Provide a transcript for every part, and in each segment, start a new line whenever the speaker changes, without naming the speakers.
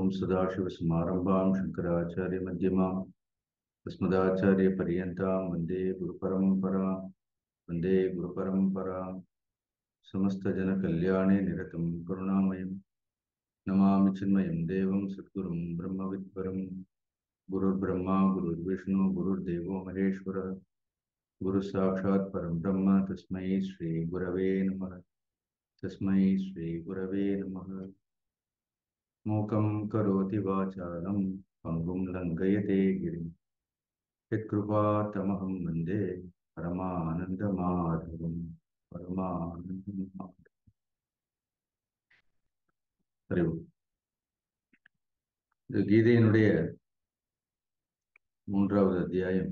सदाशिवसमारम्भां शङ्कराचार्यमध्यमाम् अस्मदाचार्यपर्यन्तां वन्दे गुरुपरम्परां समस्तजनकल्याणे निरतं करुणामयं नमामि चिन्मयं देवं सद्गुरुं ब्रह्मविद्वरं गुरुर्ब्रह्मा गुरुर्विष्णु गुरुर्देवो महेश्वरः गुरुसाक्षात् परं ब्रह्म तस्मै श्रीगुरवे नमः। मूकं करोति वाचालं पङ्गुं लङ्घयते गिरिं यत्कृपातमहं वन्दे परमानन्दमाधवम्. அறிவு இந்த கீதையினுடைய 3வது அத்தியாயம்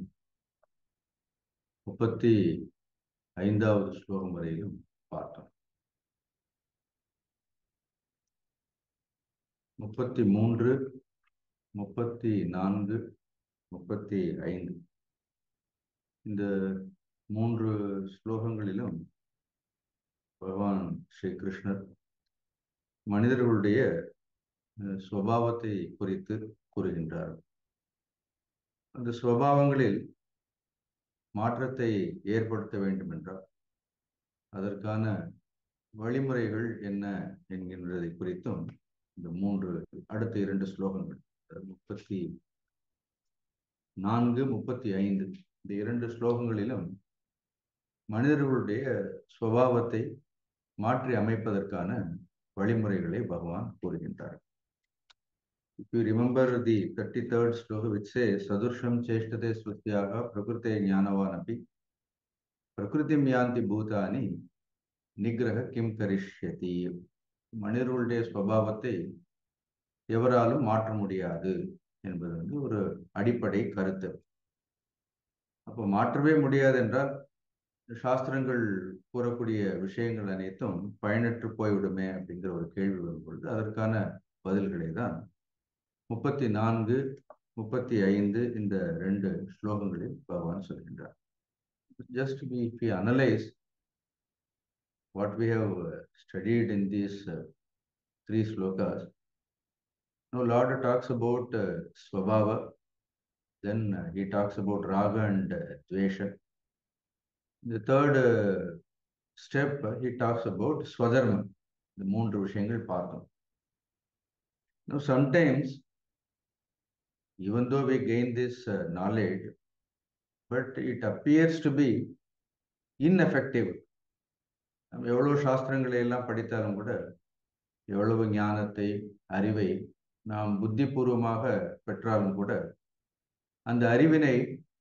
35வது ஸ்லோகம் வரையிலும் பார்த்தோம். 33, 34, 35 இந்த 3 ஸ்லோகங்களிலும் பகவான் ஸ்ரீ கிருஷ்ணர் மனிதர்களுடைய சுபாவத்தை குறித்து கூறுகின்றார். அந்த சுபாவங்களில் மாற்றத்தை ஏற்படுத்த வேண்டும் என்றால் அதற்கான வழிமுறைகள் என்ன என்கின்றதை குறித்தும் இந்த அடுத்த 2 ஸ்லோகங்கள் 34, 35 இந்த 2 ஸ்லோகங்களிலும் மனிதர்களுடைய சுபாவத்தை மாற்றி அமைப்பதற்கான வழிமுறைகளை பகவான் கூறுகின்றார். If you remember the 33rd sloka which says Sadursham cheshtate swastyaga prakrite jnanavanapi prakritim yanti bhutani nigraha kim karishyati. மனிதர்களுடைய சுபாவத்தை எவராலும் மாற்ற முடியாது என்பது ஒரு அடிப்படை கருத்து. அப்போ மாற்றவே முடியாது என்றால் சாஸ்திரங்கள் கூறக்கூடிய விஷயங்கள் அனைத்தும் பயனற்று போய்விடுமே அப்படிங்கிற ஒரு கேள்வி வரும்பொழுது அதற்கான பதில்களை தான் 34, 35 இந்த 2 ஸ்லோகங்களில் பகவான் சொல்கின்றார். Just if we analyze what we have studied in these 3 slokas, now Lord talks about Swabhava, then he talks about Raga and Dvesha. The third step he talks about Swadharma. The 3 விஷயங்கள் பார்த்தோம். Now sometimes even though we gain this knowledge, but it appears to be ineffective. நம்ம எவ்வளவு சாஸ்திரங்களை எல்லாம் படித்தாலும் கூட எவ்வளவு ஞானத்தை அறிவை நாம் புத்திபூர்வமாக பெற்றாலும் கூட அந்த அறிவினை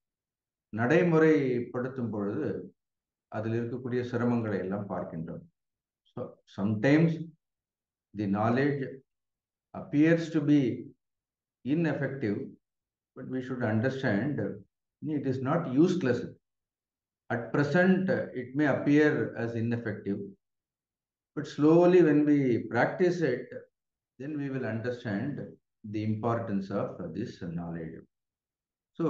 நடைமுறைப்படுத்தும் பொழுது அதில் இருக்கக்கூடிய சிரமங்களை எல்லாம் பார்க்கின்றோம். So sometimes the knowledge appears to be ineffective, but we should understand it is not useless. At present it may appear as ineffective, but slowly when we practice it, then we will understand the importance of this knowledge. So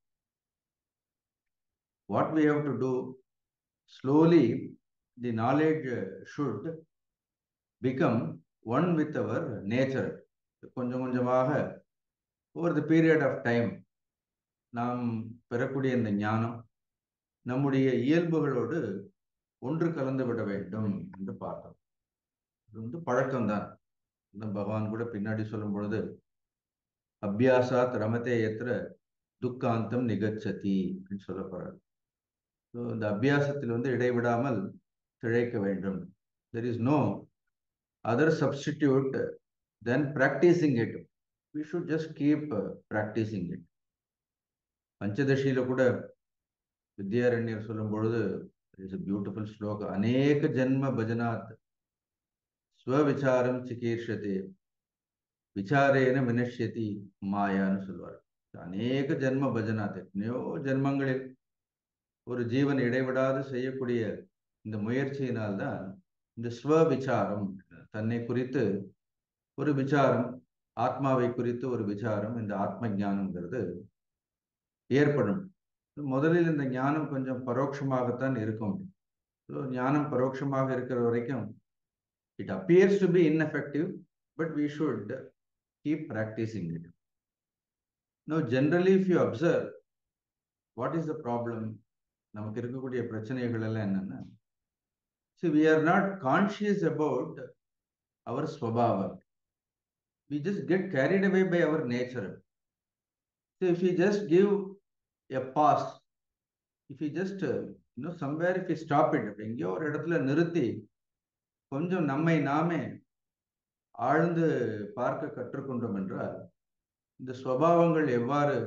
what we have to do, slowly the knowledge should become one with our nature. கொஞ்சம் கொஞ்சமாக over the period of time நாம் பெறக்கூடிய இந்த ஞானம் நம்முடைய இயல்புகளோடு ஒன்று கலந்து விட வேண்டும் என்று பார்த்தோம். இது பழக்கம்தான். பகவான் கூட பின்னாடி சொல்லும் பொழுது அபியாசாத் ரமதே யத்ர துக்காந்தம் நிகச்சதி அப்படின்னு சொல்ல போறாரு. இந்த அபியாசத்தில் இடைவிடாமல் திளைக்க வேண்டும். There is no other substitute than practicing it. We should just keep practicing it. பஞ்சதசியில கூட வித்யாரண்யர் சொல்லும் பொழுது இட்ஸ் a beautiful ஸ்லோகம். அநேக ஜென்ம பஜனாத் ஸ்வவிசாரம் சிகீர்ஷதே விசாரேன வினஷ்யதி மாயான்னு சொல்வார். அநேக ஜென்ம பஜனாத், எத்தனையோ ஜென்மங்களில் ஒரு ஜீவன் இடைவிடாது செய்யக்கூடிய இந்த முயற்சியினால்தான் இந்த ஸ்வவிசாரம், தன்னை குறித்து ஒரு விசாரம், ஆத்மாவை குறித்து ஒரு விசாரம், இந்த ஆத்ம ஞானம்ங்கிறது ஏற்படும். முதலில் இந்த ஞானம் கொஞ்சம் பரோட்சமாகத்தான் இருக்கும். ஞானம் பரோட்சமாக இருக்கிற வரைக்கும் it appears to be ineffective, but we should keep practicing it. Now, generally, if you observe, what is the problem? நமக்கு இருக்கக்கூடிய பிரச்சனைகள் எல்லாம் என்னன்னா, see, we are not conscious about our swabhava. We just get carried away by our nature. So if we just give a pause, if we just somewhere if we stop it, எங்கேயோ ஒரு இடத்துல நிறுத்தி கொஞ்சம் நம்மை நாமே ஆழ்ந்து பார்க்க கற்றுக்கொண்டோம் என்றால், இந்த ஸ்வபாவங்கள் எவ்வாறு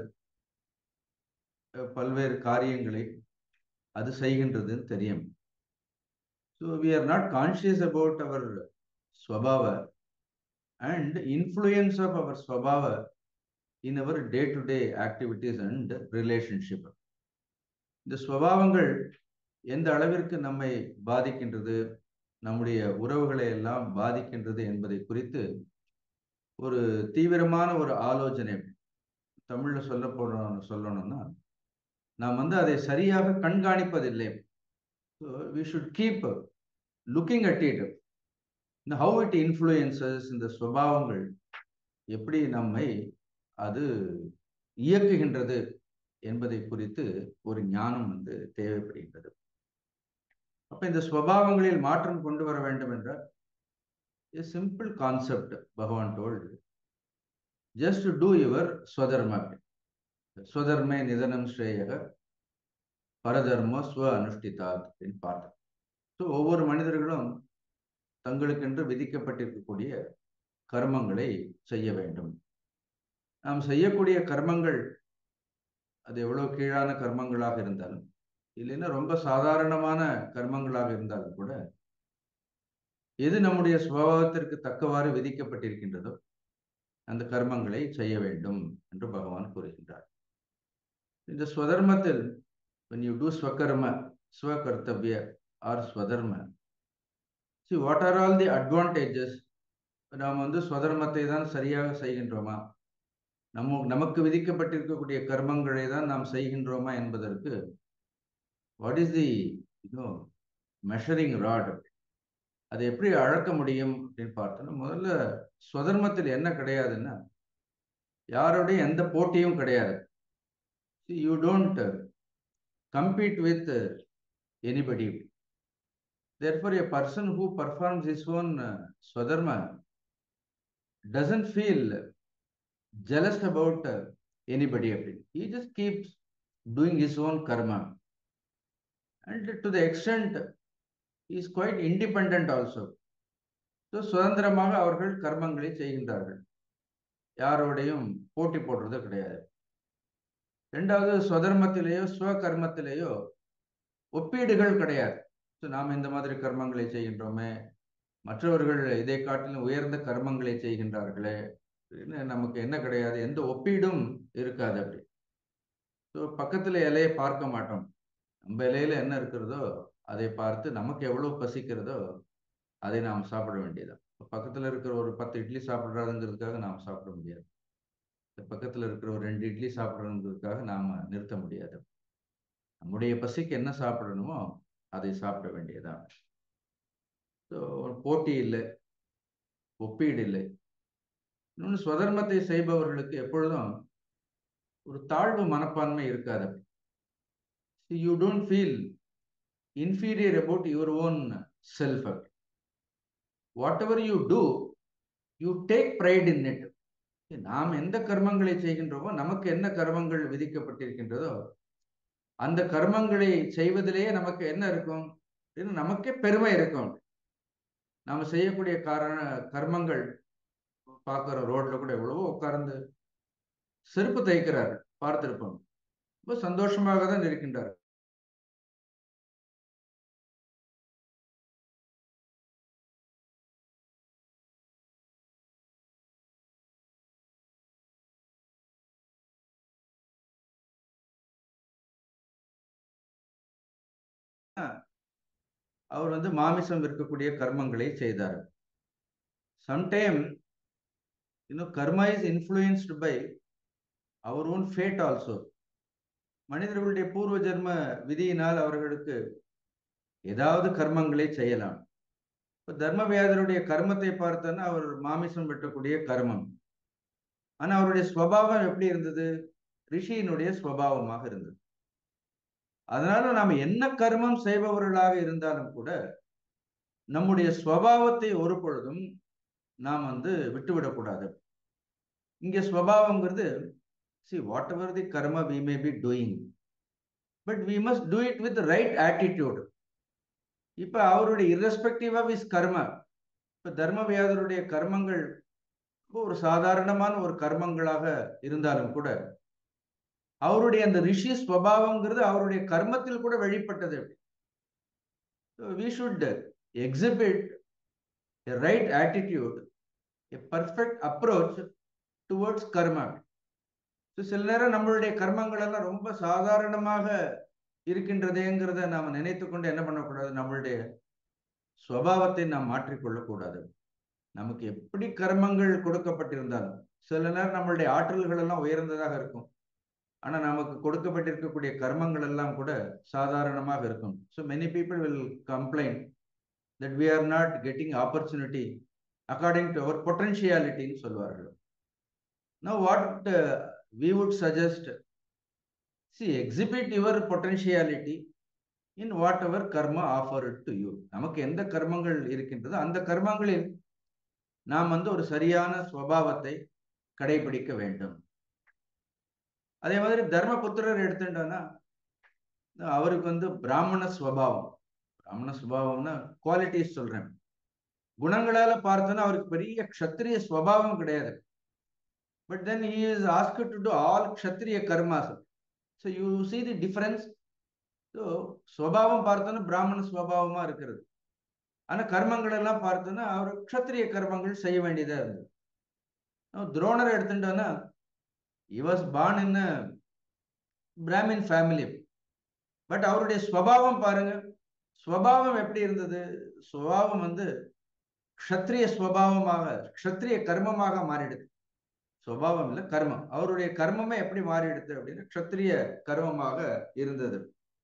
பல்வேறு காரியங்களை அது செய்கின்றதுன்னு தெரியும். So we are not conscious about our swabhava and influence of our swabhava in our day-to-day activities and relationship. இந்த ஸ்வபாவங்கள் எந்த அளவிற்கு நம்மை பாதிக்கின்றது, நம்முடைய உறவுகளை எல்லாம் பாதிக்கின்றது என்பதை குறித்து ஒரு தீவிரமான ஒரு ஆலோசனை தமிழ்ல சொல்லணும்னா, நாம் அதை சரியாக கண்காணிப்பதில்லை. We should keep looking at it, how it influences, இந்த ஸ்வபாவங்கள் எப்படி நம்மை அது இயக்குகின்றது என்பதை குறித்து ஒரு ஞானம் தேவைப்படுகின்றது. அப்ப இந்த ஸ்வபாவங்களில் மாற்றம் கொண்டு வர வேண்டும் என்றால், a simple concept Bhagavan told, just to do your swadharma. Swadharme nidanam shreyah paradharma swa anushtitat என்று பார்த்தோம். ஸோ ஒவ்வொரு மனிதர்களும் தங்களுக்கென்று விதிக்கப்பட்டிருக்கக்கூடிய கர்மங்களை செய்ய வேண்டும். நாம் செய்யக்கூடிய கர்மங்கள் அது எவ்வளவு கீழான கர்மங்களாக இருந்தாலும், இல்லைன்னா ரொம்ப சாதாரணமான கர்மங்களாக இருந்தாலும் கூட, எது நம்முடைய சுபாவத்திற்கு தக்கவாறு விதிக்கப்பட்டிருக்கின்றதோ அந்த கர்மங்களை செய்ய வேண்டும் என்று பகவான் கூறுகின்றார். இந்த ஸ்வதர்மத்தில் when you do ஸ்வகர்ம, ஸ்வகர்த்தவ்ய or ஸ்வதர்ம, see what are all the advantages? நாம் ஸ்வதர்மத்தை தான் சரியாக செய்கின்றோமா, நமக்கு விதிக்கப்பட்டிருக்கக்கூடிய கர்மங்களை தான் நாம் செய்கின்றோமா என்பதற்கு what is the measuring rod, அதை எப்படி அளக்க முடியும் அப்படின்னு பார்த்தோம்னா, முதல்ல ஸ்வதர்மத்தில் என்ன கிடையாதுன்னா, யாருடைய எந்த போட்டியும் கிடையாது. You don't compete with anybody. Therefore, a person who performs his own swadharma doesn't feel jealous about anybody. He just keeps doing his own karma, and to the extent he is quite independent also. So சுதந்திரமாக அவர்கள் கர்மங்களை செய்கின்றார்கள், யாரோடையும் போட்டி போடுறது கிடையாது. ரெண்டாவது, ஸ்வதர்மத்திலேயோ ஸ்வகர்மத்திலேயோ ஒப்பீடுகள் கிடையாது. ஸோ நாம் இந்த மாதிரி கர்மங்களை செய்கின்றோமே, மற்றவர்கள் இதை காட்டிலும் உயர்ந்த கர்மங்களை செய்கின்றார்களே, நமக்கு என்ன கிடையாது, எந்த ஒப்பீடும் இருக்காது. அப்படி ஸோ பக்கத்தில் இலையை பார்க்க மாட்டோம். நம்ம இலையில என்ன இருக்கிறதோ அதை பார்த்து நமக்கு எவ்வளவு பசிக்கிறதோ அதை நாம் சாப்பிட வேண்டியதான். பக்கத்தில் இருக்கிற ஒரு 10 இட்லி சாப்பிட்றாருங்கிறதுக்காக நாம் சாப்பிட முடியாது. பக்கத்தில் இருக்கிற ஒரு 2 இட்லி சாப்பிட்றதுக்காக நாம் நிறுத்த முடியாது. நம்முடைய பசிக்கு என்ன சாப்பிடணுமோ அதை சாப்பிட வேண்டியதான். ஸோ போட்டி இல்லை, ஒப்பீடு இல்லை. இன்னொன்று, ஸ்வதர்மத்தை செய்பவர்களுக்கு எப்பொழுதும் ஒரு தாழ்வு மனப்பான்மை இருக்காது. You don't feel inferior about your own self. Whatever you do, you take pride in it. நாம் எந்த கர்மங்களை செய்கின்றோமோ, நமக்கு என்ன கர்மங்கள் விதிக்கப்பட்டிருக்கின்றதோ அந்த கர்மங்களை செய்வதிலேயே நமக்கு என்ன இருக்கும், நமக்கே பெருமை இருக்கும். நாம் செய்யக்கூடிய கர்மங்கள் பார்க்குற ரோட்ல கூட எவ்வளவோ உட்கார்ந்து செருப்பு தைக்கிறார், பார்த்திருப்போம். ரொம்ப சந்தோஷமாக தான் இருக்கின்றார். அவர் மாமிசம் இருக்கக்கூடிய கர்மங்களை செய்தார். Sometime karma is influenced by our own fate also. மனிதர்களுடைய பூர்வ ஜென்ம விதியினால் அவர்களுக்கு ஏதாவது கர்மங்களை செய்யலாம். இப்போ தர்மவியாதருடைய கர்மத்தை பார்த்தோன்னா அவர் மாமிசம் வெட்டக்கூடிய கர்மம், ஆனா அவருடைய ஸ்வபாவம் எப்படி இருந்தது? ரிஷியினுடைய ஸ்வபாவமாக இருந்தது. அதனால நாம என்ன கர்மம் செய்பவர்களாக இருந்தாலும் கூட நம்முடைய ஸ்வபாவத்தை ஒரு பொழுதும் நாம் விட்டுவிடக்கூடாது. இங்க ஸ்வபாவங்கிறது, see whatever the karma we may be doing, but we must do it with the right attitude. இப்ப அவருடைய irrespective of his karma, இப்ப தர்மவியாதருடைய கர்மங்கள் ஒரு சாதாரணமான ஒரு கர்மங்களாக இருந்தாலும் கூட அவருடைய அந்த ரிஷி ஸ்வபாவங்கிறது அவருடைய கர்மத்தில் கூட வெளிப்பட்டது. we should exhibit a right attitude, a perfect approach towards karma. சில நேரம் நம்மளுடைய கர்மங்கள் எல்லாம் ரொம்ப சாதாரணமாக இருக்கின்றதேங்கிறத நாம் நினைத்துக்கொண்டு என்ன பண்ணக்கூடாது, நம்மளுடைய சுபாவத்தை நாம் மாற்றிக்கொள்ளக்கூடாது. நமக்கு எப்படி கர்மங்கள் கொடுக்கப்பட்டிருந்தாலும் சில நேரம் நம்மளுடைய ஆற்றல்கள் எல்லாம் உயர்ந்ததாக இருக்கும், ஆனா நமக்கு கொடுக்கப்பட்டிருக்கக்கூடிய கர்மங்கள் எல்லாம் கூட சாதாரணமாக இருக்கும். So many people will complain that we are not getting opportunity according to our potentiality ன்னு சொல்வார்கள். Now what we would suggest, see, exhibit your potentiality in whatever karma offered to you. நமக்கு எந்த கர்மங்கள் இருக்கின்றதோ அந்த கர்மங்களில் நாம் ஒரு சரியான ஸ்வபாவத்தை கடைபிடிக்க வேண்டும். அதே மாதிரி தர்மபுத்திரர் எடுத்துட்டோம்னா அவருக்கு பிராமண ஸ்வபாவம். பிராமண ஸ்வபாவம்னா குவாலிட்டிஸ் சொல்றேன். குணங்களால பார்த்தோன்னா அவருக்கு பெரிய க்ஷத்ரிய ஸ்வபாவம் கிடையாது. But then he is asked to do all kshatriya karmas. So you see the difference. So ஸ்வபாவம் பார்த்தோன்னா பிராமண ஸ்வபாவமா இருக்கிறது, ஆனா கர்மங்கள் எல்லாம் பார்த்தோன்னா அவர் க்ஷத்ரிய கர்மங்கள் செய்ய வேண்டியதா இருந்தது. துரோணர் எடுத்துட்டோன்னா he was born in a Brahmin family, but அவருடைய ஸ்வபாவம் பாருங்க, ஸ்வபாவம் எப்படி இருந்தது? ஸ்வபாவம் க்ஷத்ரிய ஸ்வபாவமாக, க்ஷத்ரிய கர்மமாக மாறிடுது. ஸ்வபாவம் இல்ல, கர்மம். அவருடைய கர்மமே எப்படி மாறிடுது அப்படின்னா க்ஷத்ரிய கர்மமாக இருந்தது.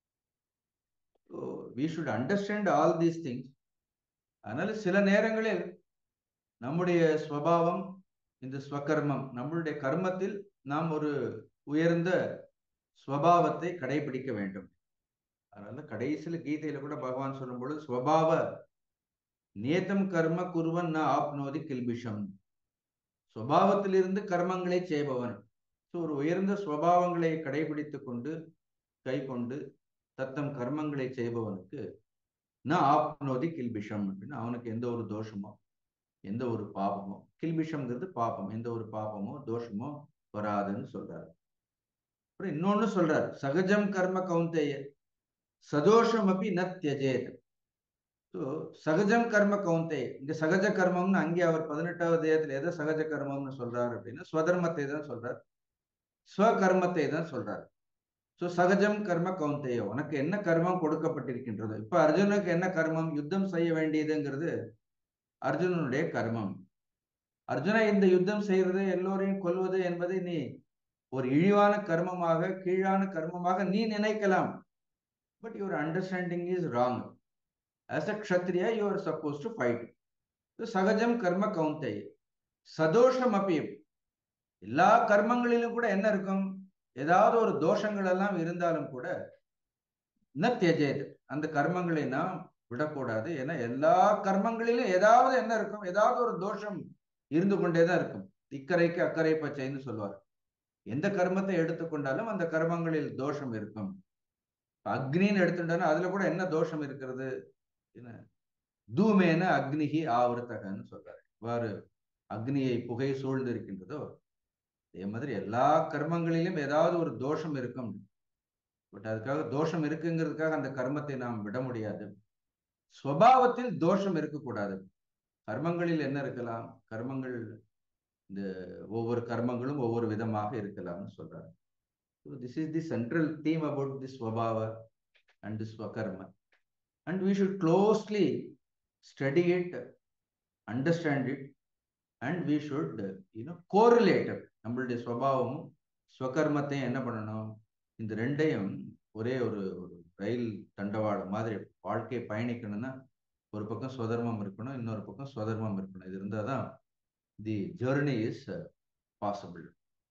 we should understand all these things. அதனால சில நேரங்களில் நம்முடைய ஸ்வபாவம், இந்த ஸ்வகர்மம், நம்மளுடைய கர்மத்தில் நாம் ஒரு உயர்ந்த ஸ்வபாவத்தை கடைபிடிக்க வேண்டும். அதனால கடைசியில கீதையில கூட பகவான் சொல்லும் பொழுது ஸ்வபாவ நேதம் கர்ம குருவன் ந ஆப்னோதி கில்பிஷம். ஸ்வபாவத்திலிருந்து கர்மங்களை செய்பவன், ஒரு உயர்ந்த ஸ்வபாவங்களை கடைபிடித்துக் கொண்டு கை கொண்டு தத்தம் கர்மங்களை செய்பவனுக்கு ந ஆப்னோதி கில்பிஷம் அப்படின்னு அவனுக்கு எந்த ஒரு தோஷமோ எந்த ஒரு பாபமோ, கில்பிஷம்ங்கிறது பாபம், எந்த ஒரு பாபமோ தோஷமோ வராதுன்னு சொல்றாரு. அப்புறம் இன்னொன்னு சொல்றாரு, சகஜம் கர்ம கௌந்தேய சதோஷம் அப்படி ந தியஜேத். சகஜம் கர்ம கௌந்தேய, இங்க சகஜ கர்மம்னு அங்கே அவர் 18வது அத்தியாயத்துல எதை சகஜ கர்மம்னு சொல்றாரு அப்படின்னா ஸ்வதர்மத்தை தான் சொல்றார், ஸ்வகர்மத்தை தான் சொல்றாரு. சகஜம் கர்ம கௌந்தேய, உனக்கு என்ன கர்மம் கொடுக்கப்பட்டிருக்கின்றது. இப்ப அர்ஜுனுக்கு என்ன கர்மம்? யுத்தம் செய்ய வேண்டியதுங்கிறது அர்ஜுனனுடைய கர்மம். அர்ஜுனா இந்த யுத்தம் செய்யறது, எல்லோரையும் கொல்வது என்பதை நீ ஒரு இழிவான கர்மமாக, கீழான கர்மமாக நீ நினைக்கலாம். But your understanding is wrong. As a kshatriya you are supposed to fight. சகஜம் கர்ம கௌந்தேய சதோஷம் அப்படி, எல்லா கர்மங்களிலும் கூட என்ன இருக்கும், ஏதாவது ஒரு தோஷங்கள் எல்லாம் இருந்தாலும் கூட ந தியஜேத், அந்த கர்மங்களை நாம் விடக்கூடாது. ஏன்னா எல்லா கர்மங்களிலும் ஏதாவது என்ன இருக்கும், ஏதாவது ஒரு தோஷம் இருந்து கொண்டேதான் இருக்கும். இக்கரைக்கு அக்கறை பச்சைன்னு சொல்வார். எந்த கர்மத்தை எடுத்துக்கொண்டாலும் அந்த கர்மங்களில் தோஷம் இருக்கும். அக்னின்னு எடுத்துட்டோன்னா அதுல கூட என்ன தோஷம் இருக்கிறது? தூமேன அக்னிகி ஆவர்த்தகன்னு சொல்றாரு. இவ்வாறு அக்னியை புகை சூழ்ந்து இருக்கின்றதோ அதே மாதிரி எல்லா கர்மங்களிலும் ஏதாவது ஒரு தோஷம் இருக்கும். பட் அதுக்காக தோஷம் இருக்குங்கிறதுக்காக அந்த கர்மத்தை நாம் விட முடியாது. ஸ்வபாவத்தில் தோஷம் இருக்கக்கூடாது. கர்மங்களில் என்ன இருக்கலாம், கர்மங்கள் இந்த ஒவ்வொரு கர்மங்களும் ஒவ்வொரு விதமாக இருக்கலாம்னு சொல்றாரு. This is the central theme about the swabhava and the swakarma. And we should closely study it, understand it, and we should correlate it. நம்மளுடைய ஸ்வபாவமும் ஸ்வகர்மத்தையும் என்ன பண்ணணும், இந்த ரெண்டையும் ஒரே ஒரு ரயில் தண்டவாளம் மாதிரி வாழ்க்கை பயணிக்கணும்னா ஒரு பக்கம் ஸ்வதர்மம் இருக்கணும், இன்னொரு பக்கம் ஸ்வதர்மம் இருக்கணும். இது இருந்தால் தான் தி ஜேர்னி இஸ் possible.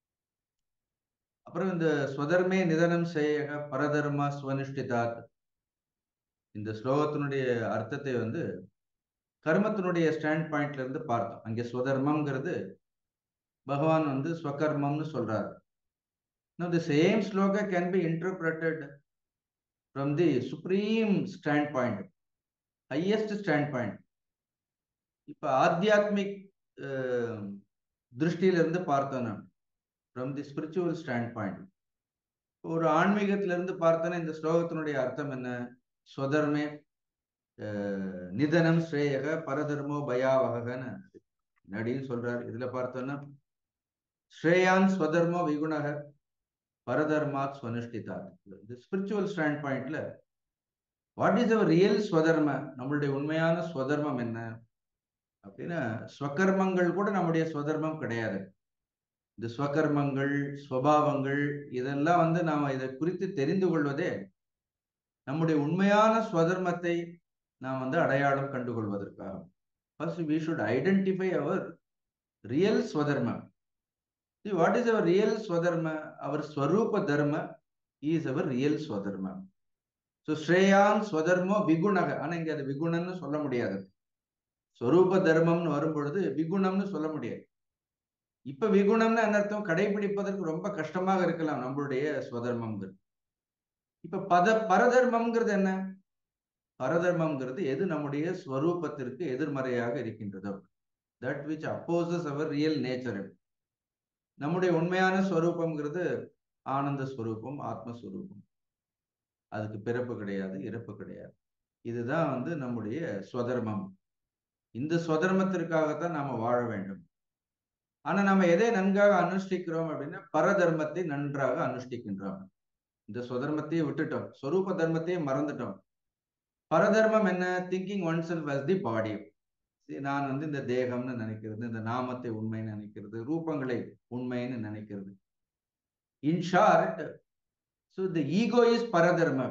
அப்புறம் இந்த ஸ்வதர்மே நிதனம் செய்ய பரதர்மா ஸ்வனிஷ்டிதாத், இந்த ஸ்லோகத்தினுடைய அர்த்தத்தை வந்து கர்மத்தினுடைய ஸ்டாண்ட் பாயிண்ட்ல இருந்து பார்த்தோம். அங்கே ஸ்வதர்மம்ங்கிறது பகவான் வந்து ஸ்வகர்மம்னு சொல்றாரு. Now the same sloka can be interpreted from the supreme standpoint, highest standpoint. இப்ப ஆத்தியாத்மிக் திருஷ்டியில இருந்து பார்த்தோம், from the spiritual standpoint. ஒரு ஆன்மீகத்தில இருந்து பார்த்தோன்னா இந்த ஸ்லோகத்தினுடைய அர்த்தம் என்ன? ஸ்வதர்மே நிதனம் ஸ்ரேயக பரதர்மோ பயாவகன்னு நடின்னு சொல்றாரு. இதுல பார்த்தோன்னா ஸ்ரேயான் ஸ்வதர்மோ விகுணக பரதர்மாத் ஸ்வனுஷ்டிதா. இந்த ஸ்பிரிச்சுவல் ஸ்டாண்ட் பாயிண்ட்ல what is our real swadharma, நம்மளுடைய உண்மையான ஸ்வதர்மம் என்ன அப்படின்னா, ஸ்வகர்மங்கள் கூட நம்முடைய ஸ்வதர்மம் கிடையாது. இந்த ஸ்வகர்மங்கள் ஸ்வபாவங்கள் இதெல்லாம் வந்து நாம இதை குறித்து தெரிந்து கொள்வதே நம்முடைய உண்மையான ஸ்வதர்மத்தை நாம் வந்து அடையாளம் கண்டுகொள்வதற்காக. First we should identify our real swadharma. See, what is our real swadharma? Our swarupa dharma is our real swadharma. So Shreyan ஸ்வதர்மோ விகுணக, ஆனா இங்க அது விகுணம்னு சொல்ல முடியாது. ஸ்வரூப தர்மம்னு வரும்பொழுது விகுணம்னு சொல்ல முடியாது. இப்ப விகுணம்னு என்ன அர்த்தம்? கடைபிடிப்பதற்கு ரொம்ப கஷ்டமாக இருக்கலாம் நம்மளுடைய ஸ்வதர்மம்ங்கிறது. இப்ப பரதர்மம்ங்கிறது என்ன? பரதர்மம்ங்கிறது எது நம்முடைய ஸ்வரூபத்திற்கு எதிர்மறையாக இருக்கின்றதோ, that which opposes our real nature. நம்முடைய உண்மையான ஸ்வரூபம்ங்கிறது ஆனந்த ஸ்வரூபம், ஆத்மஸ்வரூபம். அதுக்கு பிறப்பு கிடையாது, இறப்பு கிடையாது. இதுதான் வந்து நம்முடைய ஸ்வதர்மம். இந்த ஸ்வதர்மத்திற்காகத்தான் நாம வாழ வேண்டும். ஆனா நம்ம எதை நன்காக அனுஷ்டிக்கிறோம் அப்படின்னா பரதர்மத்தை நன்றாக அனுஷ்டிக்கின்றோம். இந்த ஸ்வதர்மத்தையே விட்டுட்டோம், ஸ்வரூப தர்மத்தையே மறந்துட்டோம். பரதர்மம் என்ன? Thinking oneself as the body. நான் வந்து இந்த தேகம்னு நினைக்கிறது, இந்த நாமத்தை உண்மைன்னு நினைக்கிறது, ரூபங்களை உண்மைன்னு நினைக்கிறது. In short, so the ego is paradharma.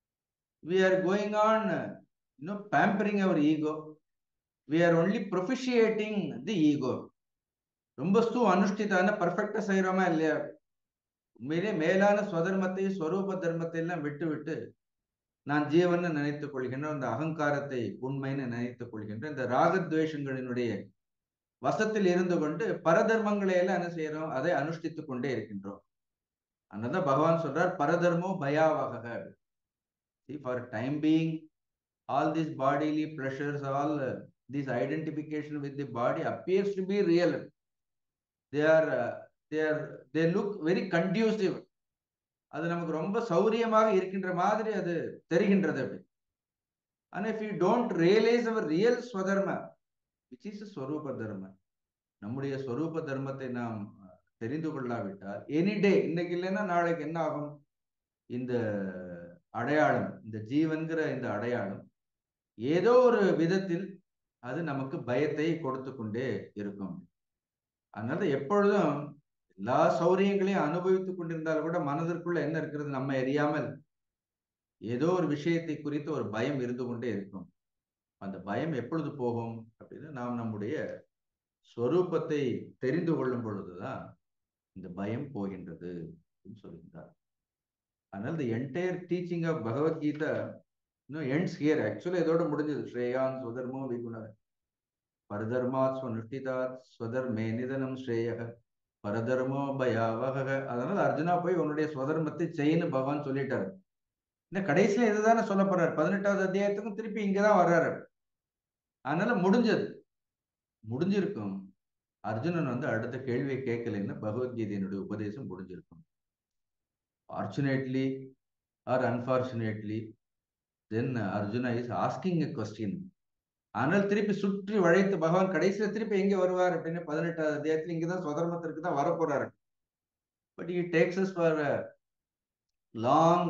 We are going on, pampering our ego. We are only propitiating the ego. ரொம்ப அனுஷ்டிதான பர்ஃபெக்டா செய்யறோமா இல்லையா? உண்மையிலே மேலான ஸ்வதர்மத்தை ஸ்வரூப தர்மத்தை எல்லாம் விட்டு விட்டு நான் ஜீவன் நினைத்துக் கொள்கின்றோம், இந்த அகங்காரத்தை உண்மைன்னு நினைத்துக் கொள்கின்றோம், இந்த ராகத்வேஷங்களினுடைய வசத்தில் இருந்து கொண்டு பரதர்மங்களை எல்லாம் என்ன செய்யறோம்? அதை அனுஷ்டித்துக் கொண்டே இருக்கின்றோம். அதனால பகவான் சொல்றார் பரதர்மோ பயாவக. For time being, all these bodily pleasures, all this identification with the body appears to be real. They look very conducive. அது நமக்கு ரொம்ப சௌரியமாக இருக்கின்ற மாதிரி அது தெரிகின்றது. And if you don't realize our real swadharma, which is ஸ்வரூப தர்ம, நம்முடைய ஸ்வரூப தர்மத்தை நாம் தெரிந்து கொள்ளாவிட்டால் எனி டே, இன்னைக்கு இல்லைன்னா நாளைக்கு என்ன ஆகும்? இந்த அடையாளம், இந்த ஜீவன்கிற இந்த அடையாளம் ஏதோ ஒரு விதத்தில் அது நமக்கு பயத்தை கொடுத்து கொண்டே இருக்கும். அதனால எப்பொழுதும் எல்லா சௌரியங்களையும் அனுபவித்துக் கொண்டிருந்தாலும் கூட மனதிற்குள்ள என்ன இருக்கிறது நம்ம அறியாமல் ஏதோ ஒரு விஷயத்தை குறித்து ஒரு பயம் இருந்து கொண்டே இருக்கும். அந்த பயம் எப்பொழுது போகும் அப்படின்னு நாம் நம்முடைய ஸ்வரூபத்தை தெரிந்து கொள்ளும் பொழுதுதான் இந்த பயம் போகின்றது அப்படின்னு சொல்கின்றார். அதனால the entire teaching of Bhagavad Gita ends here. Actually இதோட முடிஞ்சது. ஸ்ரேயான் ஸ்வதர்மோ விகுண பரதர்மாத் ஸ்வனுஷ்டிதாத் ஸ்வதர்மே நிதனம் ஸ்ரேயக பரதர்மோ பயாவக. அதனால அர்ஜுனா போய் உன்னுடைய ஸ்வதர்மத்தை செய்யன்னு பகவான் சொல்லிட்டாரு. இந்த கடைசியில இதுதானே சொல்ல போறாரு. 18வது அத்தியாயத்துக்கும் திருப்பி இங்கதான் வர்றாரு. அதனால முடிஞ்சிருக்கும். அர்ஜுனன் வந்து அடுத்த கேள்வியை கேட்கலைன்னா பகவத்கீதையினுடைய உபதேசம் முடிஞ்சிருக்கும். Fortunately or unfortunately, then Arjuna is asking a question. ஆனால் திருப்பி சுற்றி வளைத்து பகவான் கடைசியில திருப்பி எங்க வருவார் அப்படின்னு 18வது அத்தியாயத்துல இங்கதான் சுதர்மத்திற்கு தான் வரப்போறாரு. But he takes us for a long,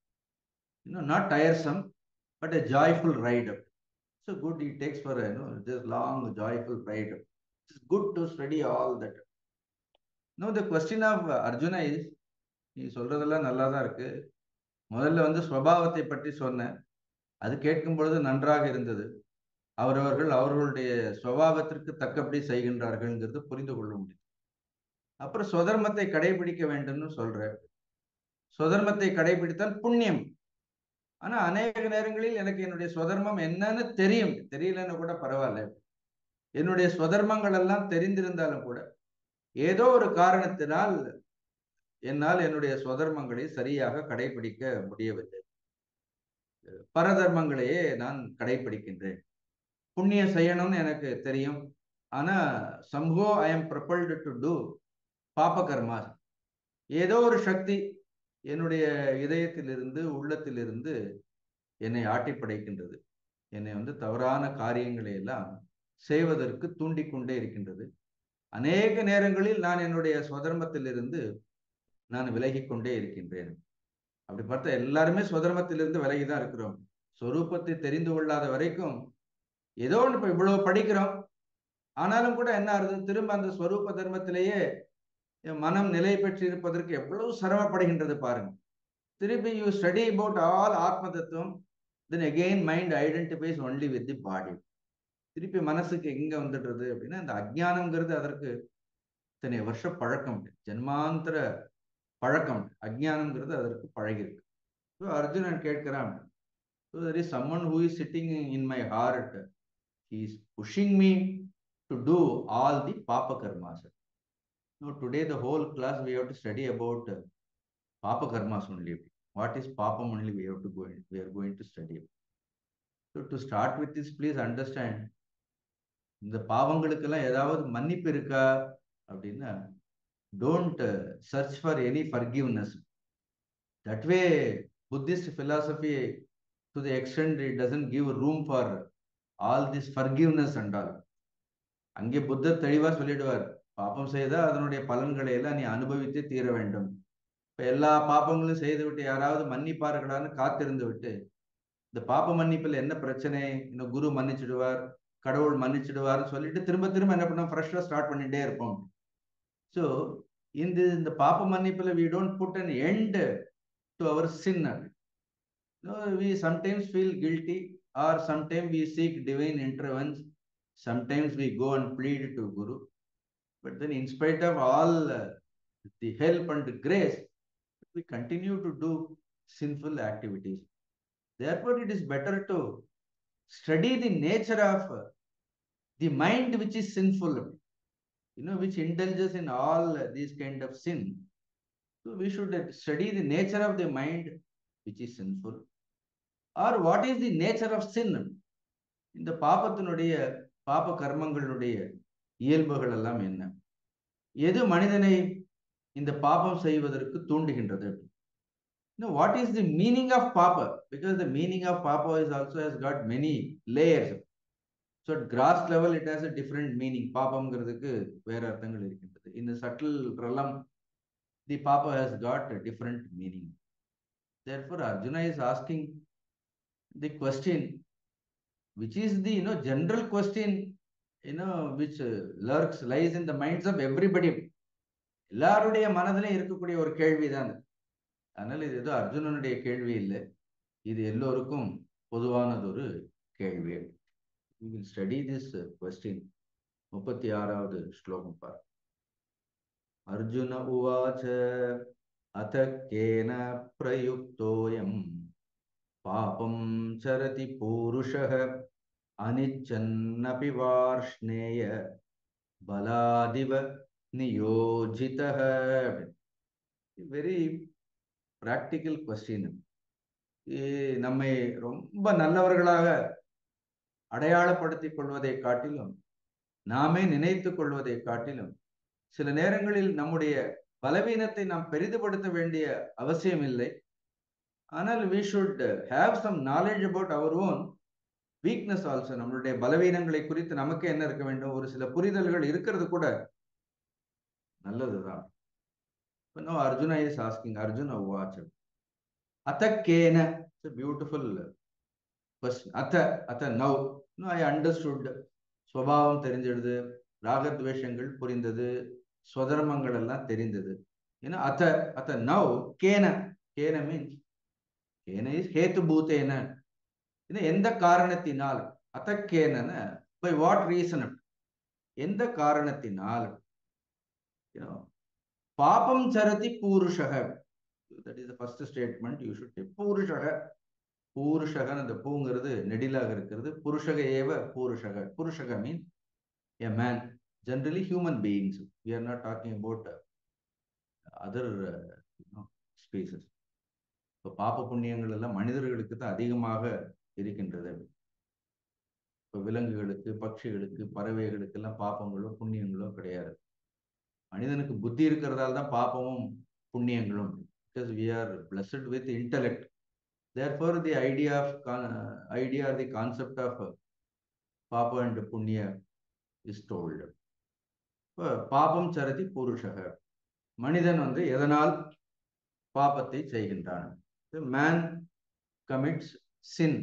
not tiresome, but a joyful ride. So good, he takes for a just long joyful ride. It's good to study all that. Now the question of Arjuna is, நீ சொல்றதெல்லாம் நல்லா தான் இருக்கு. முதல்ல வந்து ஸ்வபாவத்தை பற்றி சொன்னேன், அது கேட்கும் பொழுது நன்றாக இருந்தது. அவரவர்கள் அவர்களுடைய ஸ்வபாவத்திற்கு தக்கபடி செய்கின்றார்கள்ங்கிறது புரிந்து கொள்ள முடியும். அப்புறம் சுதர்மத்தை கடைபிடிக்க வேண்டும்னு சொல்ற. சுதர்மத்தை கடைபிடித்தால் புண்ணியம். ஆனா அநேக நேரங்களில் எனக்கு என்னுடைய சுதர்மம் என்னன்னு தெரியும், தெரியலன்னு கூட பரவாயில்ல. என்னுடைய சுதர்மங்கள் எல்லாம் தெரிந்திருந்தாலும் கூட ஏதோ ஒரு காரணத்தினால் என்னால் என்னுடைய சுதர்மங்களை சரியாக கடைபிடிக்க முடியவில்லை. பரதர்மங்களையே நான் கடைபிடிக்கின்றேன். புண்ணியம் செய்யணும்னு எனக்கு தெரியும். ஆனா somehow I am propelled to do பாப கர்மா. ஏதோ ஒரு சக்தி என்னுடைய இதயத்திலிருந்து உள்ளத்திலிருந்து என்னை ஆட்டி படைக்கின்றது. என்னை தவறான காரியங்களை எல்லாம் செய்வதற்கு தூண்டிக்கொண்டே இருக்கின்றது. அநேக நேரங்களில் நான் என்னுடைய சுதர்மத்திலிருந்து நான் விலகி கொண்டே இருக்கின்றேன். அப்படி பார்த்தா எல்லாருமே சுதர்மத்திலிருந்து விலகிதான் இருக்கிறோம். சொரூபத்தை தெரிந்து கொள்ளாத வரைக்கும் ஏதோ ஒன்று இப்ப இவ்வளவு படிக்கிறோம், ஆனாலும் கூட என்ன ஆகுது, திரும்ப அந்த ஸ்வரூப தர்மத்திலேயே மனம் நிலை பெற்று இருப்பதற்கு எவ்வளவு சிரமப்படுகின்றது பாருங்க. திருப்பி யூ ஸ்டடி அபவுட் ஆல் ஆத்ம தத்துவம், then again mind identifies only with the body. திருப்பி மனசுக்கு எங்க வந்துடுறது அப்படின்னா, இந்த அஜ்ஞானம்ங்கிறது அதற்கு இத்தனை வருஷ பழக்கம், ஜென்மாந்தர பழக்கம். அஜ்ஞானம்ங்கிறது அதற்கு பழகிருக்கு. ஸோ அர்ஜுனன் கேட்கிறான், so there is someone who is sitting in my heart, he is pushing me to do all the papa karmas. No, today the whole class we have to study about papa karmas only. What is papa only we have to go in, we are going to study. So to start with this, please understand, இந்த பாவங்களுக்கெல்லாம் ஏதாவது மன்னிப்பு இருக்கா அப்படின்னா, don't search for any forgiveness. That way Buddhist philosophy, to the extent it doesn't give room for all this forgiveness and all. அங்கே புத்தர் தெளிவா சொல்லிடுவார், பாப்பம் செய்தா அதனுடைய பலன்களை எல்லாம் நீ அனுபவித்து தீர வேண்டும். இப்ப எல்லா பாப்பங்களும் செய்து விட்டு யாராவது மன்னிப்பார்களான்னு காத்திருந்து விட்டு, இந்த பாப்ப மன்னிப்பில் என்ன பிரச்சனை, இன்னும் குரு மன்னிச்சிடுவார், கடவுள் மன்னிச்சிடுவார்னு சொல்லிட்டு திரும்ப திரும்ப என்ன பண்ணோம், ஃப்ரெஷ்ஷா ஸ்டார்ட் பண்ணிட்டே இருப்போம். ஸோ இந்த பாப்ப மன்னிப்புல we don't put an end to our sin. No, we sometimes feel guilty, or sometimes we seek divine intervention, sometimes we go and plead to Guru. But then in spite of all the help and grace, we continue to do sinful activities. Therefore it is better to study the nature of the mind which is sinful, which indulges in all these kind of sin. So we should study the nature of the mind which is sinful, or what is the nature of sin. இந்த பாபத்தினுடைய பாப கர்மங்களுடைய இயல்புகள் எல்லாம் என்ன, எது மனிதனை இந்த பாபம் செய்வதற்கு தூண்டுகின்றது. What is the meaning of papa? Because the meaning of papa is also has got many layers. So at gross level it has a different meaning. பாபம்ங்கிறதுக்கு வேற அர்த்தங்கள் இருக்கின்றது. In the subtle realm, the papa has got a different meaning. Therefore Arjuna is asking the question, which is the general question, which lies in the minds of everybody. எல்லாருடைய மனதிலும் இருக்கக்கூடிய ஒரு கேள்விதான். அதனால இது ஏதோ அர்ஜுனனுடைய கேள்வி இல்லை, இது எல்லோருக்கும் பொதுவானதொரு கேள்வி. We will study this question. 36வது ஸ்லோகம் பார். அர்ஜுன உவாச்ச அத கேன பிரயுக்தோயம் பாபம் சரதி பூருஷः அனிச்சன்னபி வார்ஷ்ணேய பலாதிவ நியோஜிதः. Very practical question. நம்மை ரொம்ப நல்லவர்களாக அடையாளப்படுத்திக் கொள்வதை காட்டிலும், நாமே நினைத்துக் கொள்வதை காட்டிலும், சில நேரங்களில் நம்முடைய பலவீனத்தை நாம் பெரிதுபடுத்த வேண்டிய அவசியம் இல்லை. ஆனால் we should have some knowledge about our own weakness also. நம்மளுடைய பலவீனங்களை குறித்து நமக்கு என்ன இருக்க வேண்டும், ஒரு சில புரிதல்கள் இருக்கிறது கூட நல்லதுதான். Now Arjuna is asking, Arjuna uvacha atakena. It's a beautiful question. Atha now I understood. ஸ்வபாவம் தெரிஞ்சிடுது, ராகத்வேஷங்கள் புரிந்தது, ஸ்வதர்மங்கள் எல்லாம் தெரிந்தது. அத்த now Kena. Kena means, Kena is ஹேத்து பூத்தேன. எந்த காரணத்தினால், அத்தக்கேன பை வாட் ரீசன், எந்த காரணத்தினால் பாபம் சரதி பூருஷக. That is the first statement you should take. பூருஷக. பூருஷகன் அந்த பூங்கிறது நெடிலாக இருக்கிறது. புருஷக ஏவ பூருஷக. புருஷக means a man. Generally human beings. We are not talking about other species. இப்போ பாப புண்ணியங்கள் எல்லாம் மனிதர்களுக்கு தான் அதிகமாக இருக்கின்றது. இப்போ விலங்குகளுக்கு, பட்சிகளுக்கு, பறவைகளுக்கு எல்லாம் பாப்பங்களோ புண்ணியங்களோ கிடையாது. மனிதனுக்கு புத்தி இருக்கிறதால தான் பாப்பமும் புண்ணியங்களும். Because we are blessed with intellect. Therefore, the idea or the concept of papa and punya is told. பாபம் சரதி புருஷக. மனிதன் வந்து எதனால் பாபத்தை செய்கின்றான்? Man commits sin.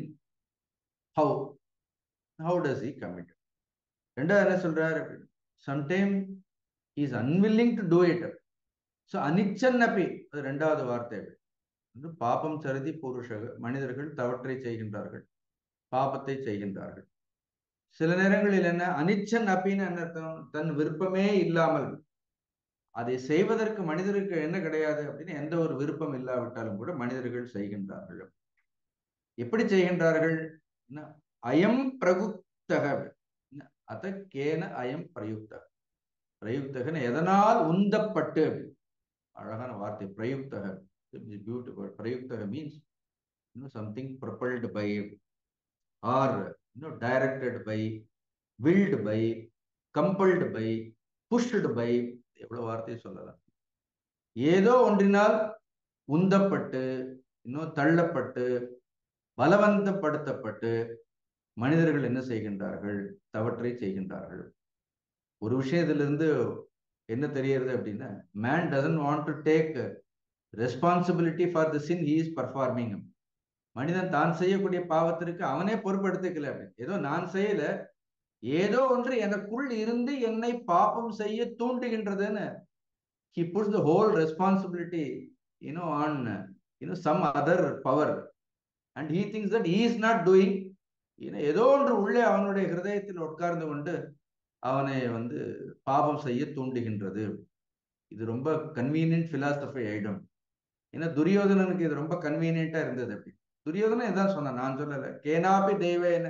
How does he commit? ரெண்டாவது என்ன சொல்றாரு? Sometimes he is unwilling to do it. So அனிச்சன்னபி, அது ரெண்டாவது வார்த்தை. பாபம் சரதி புருஷக. மனிதர்கள் தவற்றை செய்கின்றார்கள், பாபத்தை செய்கின்றார்கள். சில நேரங்களில் என்ன அனிச்சன் அப்பின்னு என்ன அர்த்தம்? தன் விருப்பமே இல்லாமல் அதை செய்வதற்கு மனிதருக்கு என்ன கிடையாது அப்படின்னு எந்த ஒரு விருப்பம் இல்லாவிட்டாலும் கூட மனிதர்கள் செய்கின்றார்கள். எப்படி செய்கின்றார்கள்? அயம் பிரயுக்தக. அத கேன அயம் பிரயுக்தக. பிரயுக்தகன் எதனால் உந்தப்பட்டு. அழகான வார்த்தை பிரயுக்தக. Beautiful. Prayuktaha means something propelled by or directed by, willed by, compelled by, pushed by. எவ்வளவு வார்த்தையை சொல்லலாம். ஏதோ ஒன்றினால் உந்தப்பட்டு, இன்னும் தள்ளப்பட்டு, பலவந்தப்படுத்தப்பட்டு மனிதர்கள் என்ன செய்கின்றார்கள்? தவற்றை செய்கின்றார்கள். ஒரு விஷயத்திலிருந்து என்ன தெரிகிறது அப்படின்னா, man doesn't want to take responsibility for the sin he is performing. மனிதன் தான் செய்யக்கூடிய பாவத்திற்கு அவனே பொறுப்பெடுத்துக்கல. ஏதோ நான் செய்யல, ஏதோ ஒன்று எனக்குள் இருந்து என்னை பாபம் செய்ய தூண்டுகின்றதுன்னு he puts the whole responsibility on some other power, and he thinks that he is not doing. ஏதோ ஒன்று உள்ளே அவனுடைய ஹிருதயத்தில் உட்கார்ந்து கொண்டு அவனை வந்து பாபம் செய்ய தூண்டுகின்றது. இது ரொம்ப கன்வீனியன்ட் பிலாசபி ஆயிடும். ஏன்னா துரியோதனனுக்கு இது ரொம்ப கன்வீனியன்டா இருந்தது. அப்படி துரியோதனன் இதான் சொன்னான், நான் சொல்லல. கேனாபி தெய்வேன,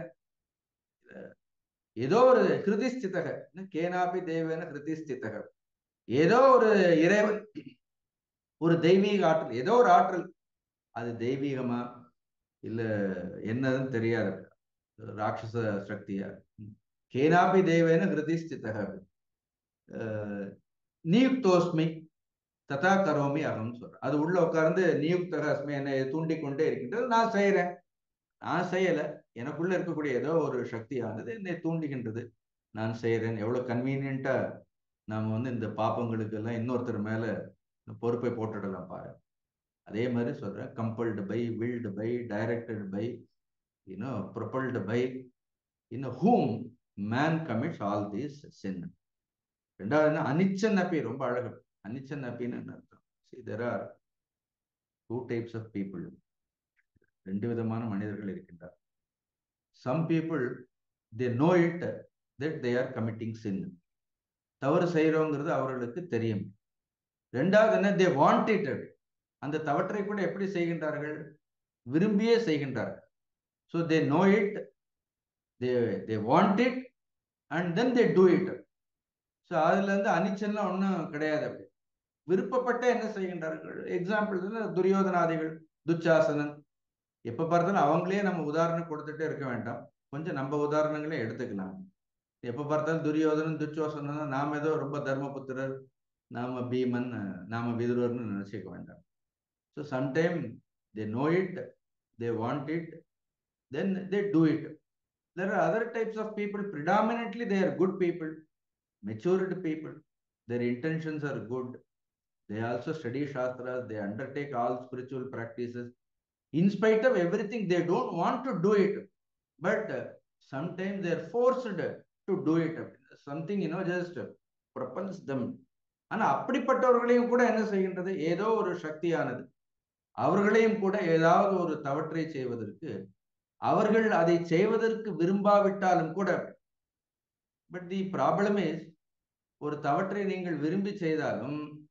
ஏதோ ஒரு கிருதிஸ்திதக. கேனாபி தெய்வேன கிருதிஸ்திதக. ஏதோ ஒரு இறைவன், ஒரு தெய்வீக ஆற்றல், ஏதோ ஒரு ஆற்றல், அது தெய்வீகமா இல்ல என்னதுன்னு தெரியாது, ராட்சச சக்தியா. கேனாபி தெய்வேன கிருதிஸ்திதக நியுக்தோஸ்மி ததா கரோமி அகம் சொல்றேன். அது உள்ள உட்கார்ந்து நியுக்தக அஸ்மி, என்னை தூண்டிக்கொண்டே இருக்கின்றது. நான் செய்யறேன், நான் செய்யல, எனக்குள்ள இருக்கக்கூடிய ஏதோ ஒரு சக்தியானது என்னை தூண்டுகின்றது, நான் செய்யறேன். எவ்வளவு கன்வீனியன்ட்டா நாம வந்து இந்த பாப்பங்களுக்கு எல்லாம் இன்னொருத்தர் மேல பொறுப்பை போட்டுடலாம் பாரு. அதே மாதிரி சொல்றேன், compelled by, willed by, directed by, propelled by, whom man commits all these sin. ரெண்டாவது அனிச்சன் அப்பி, ரொம்ப அழகு. அனிச்சன் அப்பின்னு அர்த்தம். See, there are two types of people. ரெண்டு விதமான மனிதர்கள் இருக்கின்றார். Some people, they know it that they are committing sin. தவறு செய்யறோங்கிறது அவர்களுக்கு தெரியும். ரெண்டாவது என்ன, they want it. அந்த தவற்றை கூட எப்படி செய்கின்றார்கள்? விரும்பியே செய்கின்றார்கள். So they know it, they want it, and then they do it. So அதுல இருந்து அனிச்சன்லாம் ஒன்றும் கிடையாது. அப்படி விருப்பப்பட்ட என்ன செய்கின்றார்கள்? எக்ஸாம்பிள் துரியோதனாதிகள், துச்சாசனன், எப்ப பார்த்தாலும் அவங்களே நம்ம உதாரணம் கொடுத்துட்டே இருக்க வேண்டாம், கொஞ்சம் நம்ம உதாரணங்களே எடுத்துக்கலாம். எப்ப பார்த்தாலும் துரியோதனன், துச்சாசனன், நாம ஏதோ ரொம்ப தர்மபுத்திரர், நாம பீமன், நாம விதுரர்னு நினைச்சுக்க வேண்டாம். So sometime they know it, they want it, then they do it. There are other types of people. Predominantly they are good people, matured people. Their intentions are good. They also study shastras, they undertake all spiritual practices. In spite of everything, they don't want to do it, but sometimes they are forced to do it. Something just propels them. ஆனா அப்படிப்பட்டவர்களையும் கூட என்ன செய்கின்றது? ஏதோ ஒரு சக்தியானது அவர்களையும் கூட ஏதாவது ஒரு தவற்றை செய்வதற்கு, அவர்கள் அதை செய்வதற்கு விரும்பாவிட்டாலும் கூட. பட் தி ப்ராப்ளம் இஸ், ஒரு தவற்றை நீங்கள் விரும்பி செய்தாலும்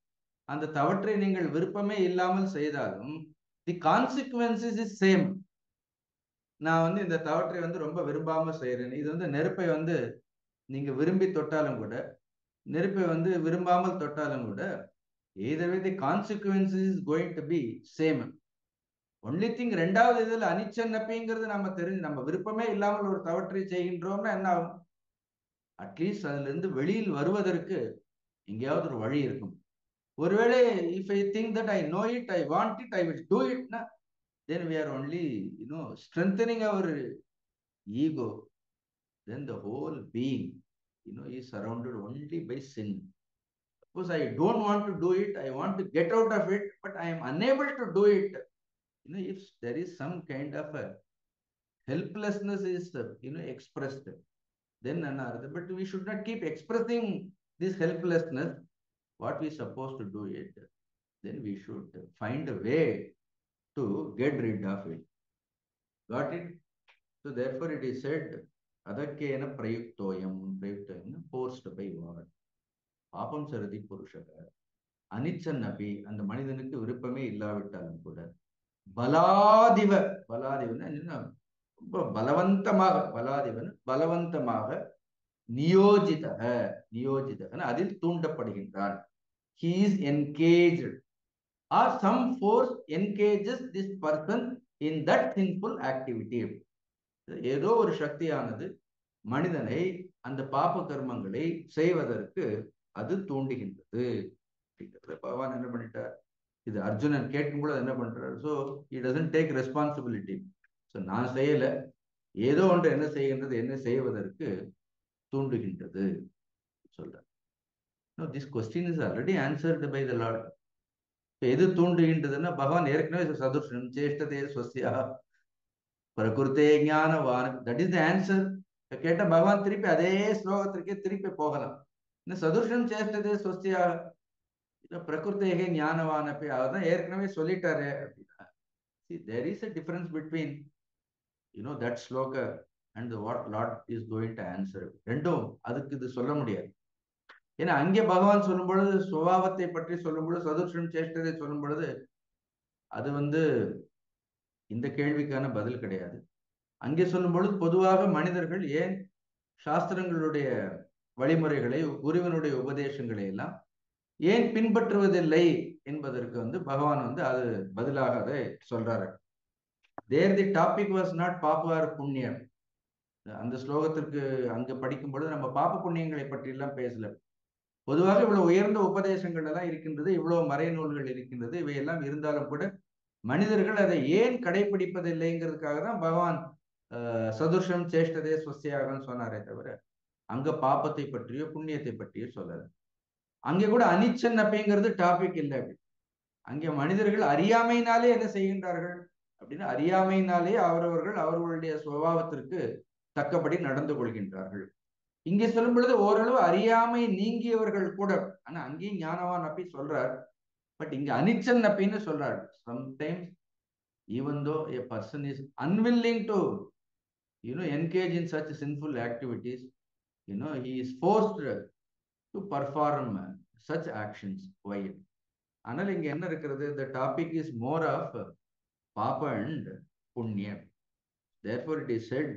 அந்த தவற்றை நீங்கள் விருப்பமே இல்லாமல் செய்தாலும் தி கான்சிக்வன்சஸ் இஸ் சேம். நான் வந்து இந்த தவற்றை வந்து ரொம்ப விரும்பாம செய்யறேன். இது வந்து நெருப்பை வந்து நீங்க விரும்பி தொட்டாலும் கூட, நெருப்பை வந்து விரும்பாமல் தொட்டாலும் கூட, either way the consequences is going to be same. Only thing ரெண்டாவது இதுல அனிச்சன்னப்பிங்கிறது நம்ம தெரிஞ்சு நம்ம விருப்பமே இல்லாமல் ஒரு தவற்றை செய்கின்றோம்னா என்ன ஆகும்? அட்லீஸ்ட் அதுல இருந்து வெளியில் வருவதற்கு எங்கேயாவது ஒரு வழி இருக்கும். ஒருவேளை if I think that I know it, I want it, I will do இட்னா then we are only strengthening our ego. Then the whole being is surrounded only by sin. Suppose I don't want to do it, I want to get out of it, but I am unable to do it. If there is some kind of a helplessness is expressed, then another, but we should not keep expressing this helplessness. What we supposed to do it, then we should find a way to get rid of it. Got it? So therefore it is said, adakena prayuktoyam, forced by what? பாபம் சரதி புருஷக அனிச்சன் அபி, அந்த மனிதனுக்கு விருப்பமே இல்லாவிட்டாலும் கூட பலாதிவ, பலாதிவன் ரொம்ப பலவந்தமாக, பலாதிவன் பலவந்தமாக நியோஜிதகன் அதில் தூண்டப்படுகின்றான். He is engaged or some force engages this person in that sinful activity. ஏதோ ஒரு சக்தியானது மனிதனை அந்த பாப கர்மங்களை செய்வதற்கு அது தூண்டுகின்றது. பகவான் என்ன பண்ணிட்டார்? இது அர்ஜுனன் கேட்கும்போது என்ன பண்றாரு? So he doesn't take responsibility. So நான் செய்யல, ஏதோ ஒன்று என்ன செய்கின்றது, என்ன செய்வதற்கு தூண்டுகின்றது சொல்றார். No, this question is already answered by the Lord. எது தூண்டுகின்றதுன்னா பகவான் ஏற்கனவே சதுர்ஷனம் சேஷ்டதே ஸ்வஸ்யா பிரகிருத்தே ஞானவான், தட் இஸ் த ஆன்சர். கேட்ட பகவான் திருப்பி அதே ஸ்லோகத்திற்கே திருப்பி போகலாம். இந்த சதுர்ஷனம் சேஷ்டதே ஸ்வஸ்யா பிரகிருத்தேகே ஞானவான் அப்படி அவர்தான் ஏற்கனவே சொல்லிட்டாரு அப்படின்னா, see there is a difference between that ஸ்லோக and what Lord is going to answer. ரெண்டும் அதுக்கு இது சொல்ல முடியாது. ஏன்னா அங்கே பகவான் சொல்லும் பொழுது சுபாவத்தை பற்றி சொல்லும் பொழுது, சதுர்ஷனம் சேஷ்டதை சொல்லும் பொழுது அது வந்து இந்த கேள்விக்கான பதில் கிடையாது. அங்கே சொல்லும் பொழுது பொதுவாக மனிதர்கள் ஏன் சாஸ்திரங்களுடைய வழிமுறைகளை, குருவினுடைய உபதேசங்களை எல்லாம் ஏன் பின்பற்றுவதில்லை என்பதற்கு வந்து பகவான் வந்து அது பதிலாக அதை சொல்றாரு. There the topic was not பாப்பார் புண்ணியம். அந்த ஸ்லோகத்திற்கு அங்க படிக்கும் பொழுது நம்ம பாப்ப புண்ணியங்களை பற்றி எல்லாம் பேசல. பொதுவாக இவ்வளவு உயர்ந்த உபதேசங்கள் எல்லாம் இருக்கின்றது, இவ்வளவு மறைநூல்கள் இருக்கின்றது. இவையெல்லாம் இருந்தாலும் கூட மனிதர்கள் அதை ஏன் கடைபிடிப்பதில்லைங்கிறதுக்காக தான் பகவான் சதுர்ஷம் சேஷ்டதே ஸ்வஸ்தியாகன்னு சொன்னாரே தவிர அங்க பாப்பத்தை பற்றியோ புண்ணியத்தை பற்றியோ சொல்லல. அங்கே கூட அனிச்சன் அப்படிங்கிறது டாபிக் இல்லை. அப்படி அங்கே மனிதர்கள் அறியாமையினாலே என்ன செய்கின்றார்கள் அப்படின்னா, அறியாமையினாலே அவர்களுடைய சுபாவத்திற்கு தக்கபடி நடந்து கொள்கின்றார்கள். இங்கே சொல்லும் பொழுது ஓரளவு அறியாமை நீங்கியவர்கள் கூட, ஆனா அங்கேயும் ஞானவான் அப்படி சொல்றார், பட் இங்க அனிச்சன் அப்படின்னு சொல்றாரு. Sometimes even though a person is unwilling to engage in such sinful activities, he is forced to perform such actions. Why? ஆனால் இங்க என்ன இருக்கிறது? the topic is more of papa and punya. Therefore it is said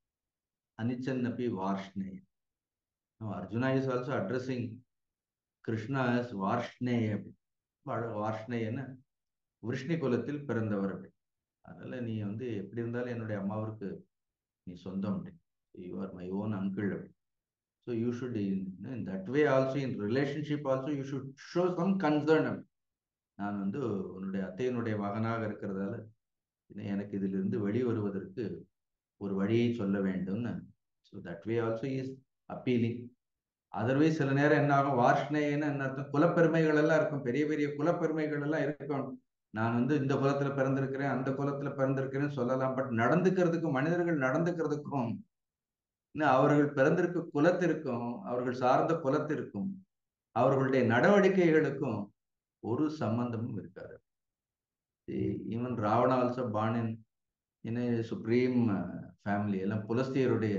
anichannapi varshneya. Now Arjuna is also addressing Krishna as varshneya. varshneya Vishnu குலத்தில் பிறந்தவர் அப்படி. அதனால நீ வந்து எப்படி இருந்தாலும் என்னுடைய அம்மாவிற்கு நீ சொந்தம், you are my own uncle அப்படி. So you should in that way also, in relationship also you should show some concern. நான் வந்து உன்னுடைய அத்தையனுடைய மகனாக இருக்கிறதால எனக்கு இதிலிருந்து வெளிவருவதற்கு ஒரு வழியை சொல்ல வேண்டும்னு. So that way also is appealing. Otherwise சில நேரம் என்ன ஆகும், வார்ஷ்ணேயன்னு என்ன அர்த்தம், குலப்பெருமைகள் எல்லாம் இருக்கும், பெரிய பெரிய குலப்பெருமைகள் எல்லாம் இருக்கும். நான் வந்து இந்த குலத்துல பிறந்திருக்கிறேன், அந்த குலத்துல பிறந்திருக்கிறேன்னு சொல்லலாம். பட் நடந்துக்கிறதுக்கும், மனிதர்கள் நடந்துக்கிறதுக்கும், அவர்கள் பிறந்திருக்க குலத்திற்கும், அவர்கள் சார்ந்த குலத்திற்கும், அவர்களுடைய நடவடிக்கைகளுக்கும் ஒரு சம்பந்தமும் இருக்காது. Even Ravana also born in a supreme family. எல்லாம் புலஸ்தியருடைய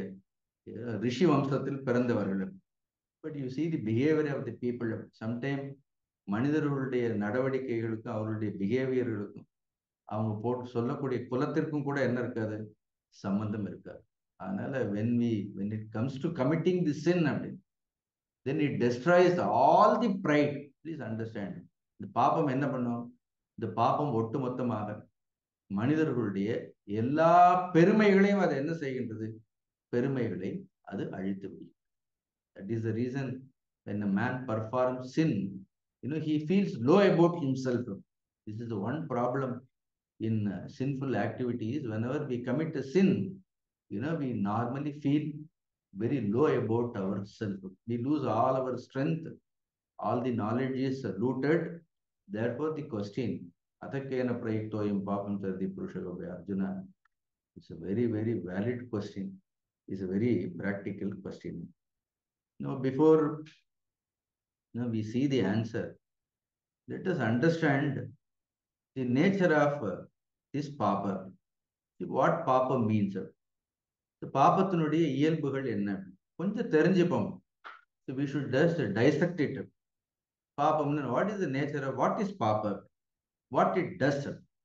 ரிஷி வம்சத்தில் பிறந்தவர்கள். But you see the behavior of the people. Sometimes மனிதர்களுடைய நடவடிக்கைகளுக்கும் அவருடைய பிஹேவியர்களுக்கும் அவங்க போட்டு சொல்லக்கூடிய குலத்திற்கும் கூட என்ன இருக்காது, சம்பந்தம் இருக்காது. அதனால when it comes to committing the sin அப்படின்னு, then it destroys all the pride. Please understand. இந்த பாபம் என்ன பண்ணும்? இந்த பாபம் ஒட்டுமொத்தமாக மனிதர்களுடைய எல்லா பெருமைகளையும் அது என்ன செய்கின்றது? பெருமைகளை அது அழித்து விடும். That is the reason when a man performs sin, he feels low about himself. This is the one problem in sinful activities. Whenever we commit a sin, we normally feel very low about ourselves. We lose all our strength. All the knowledge is looted. Therefore, the question, Athakena prayiktoyam papam sardi purushagobe Arjuna, is a very, very valid question. It's a very practical question. Before we see the answer, let us understand the nature of this papa. What papa means. The பாபத்தினுடைய இயல்புகள் என்ன கொஞ்சம் தெரிஞ்சுப்போம். So we should just dissect it. பாபம்னு what is the nature of what is papa, what it does.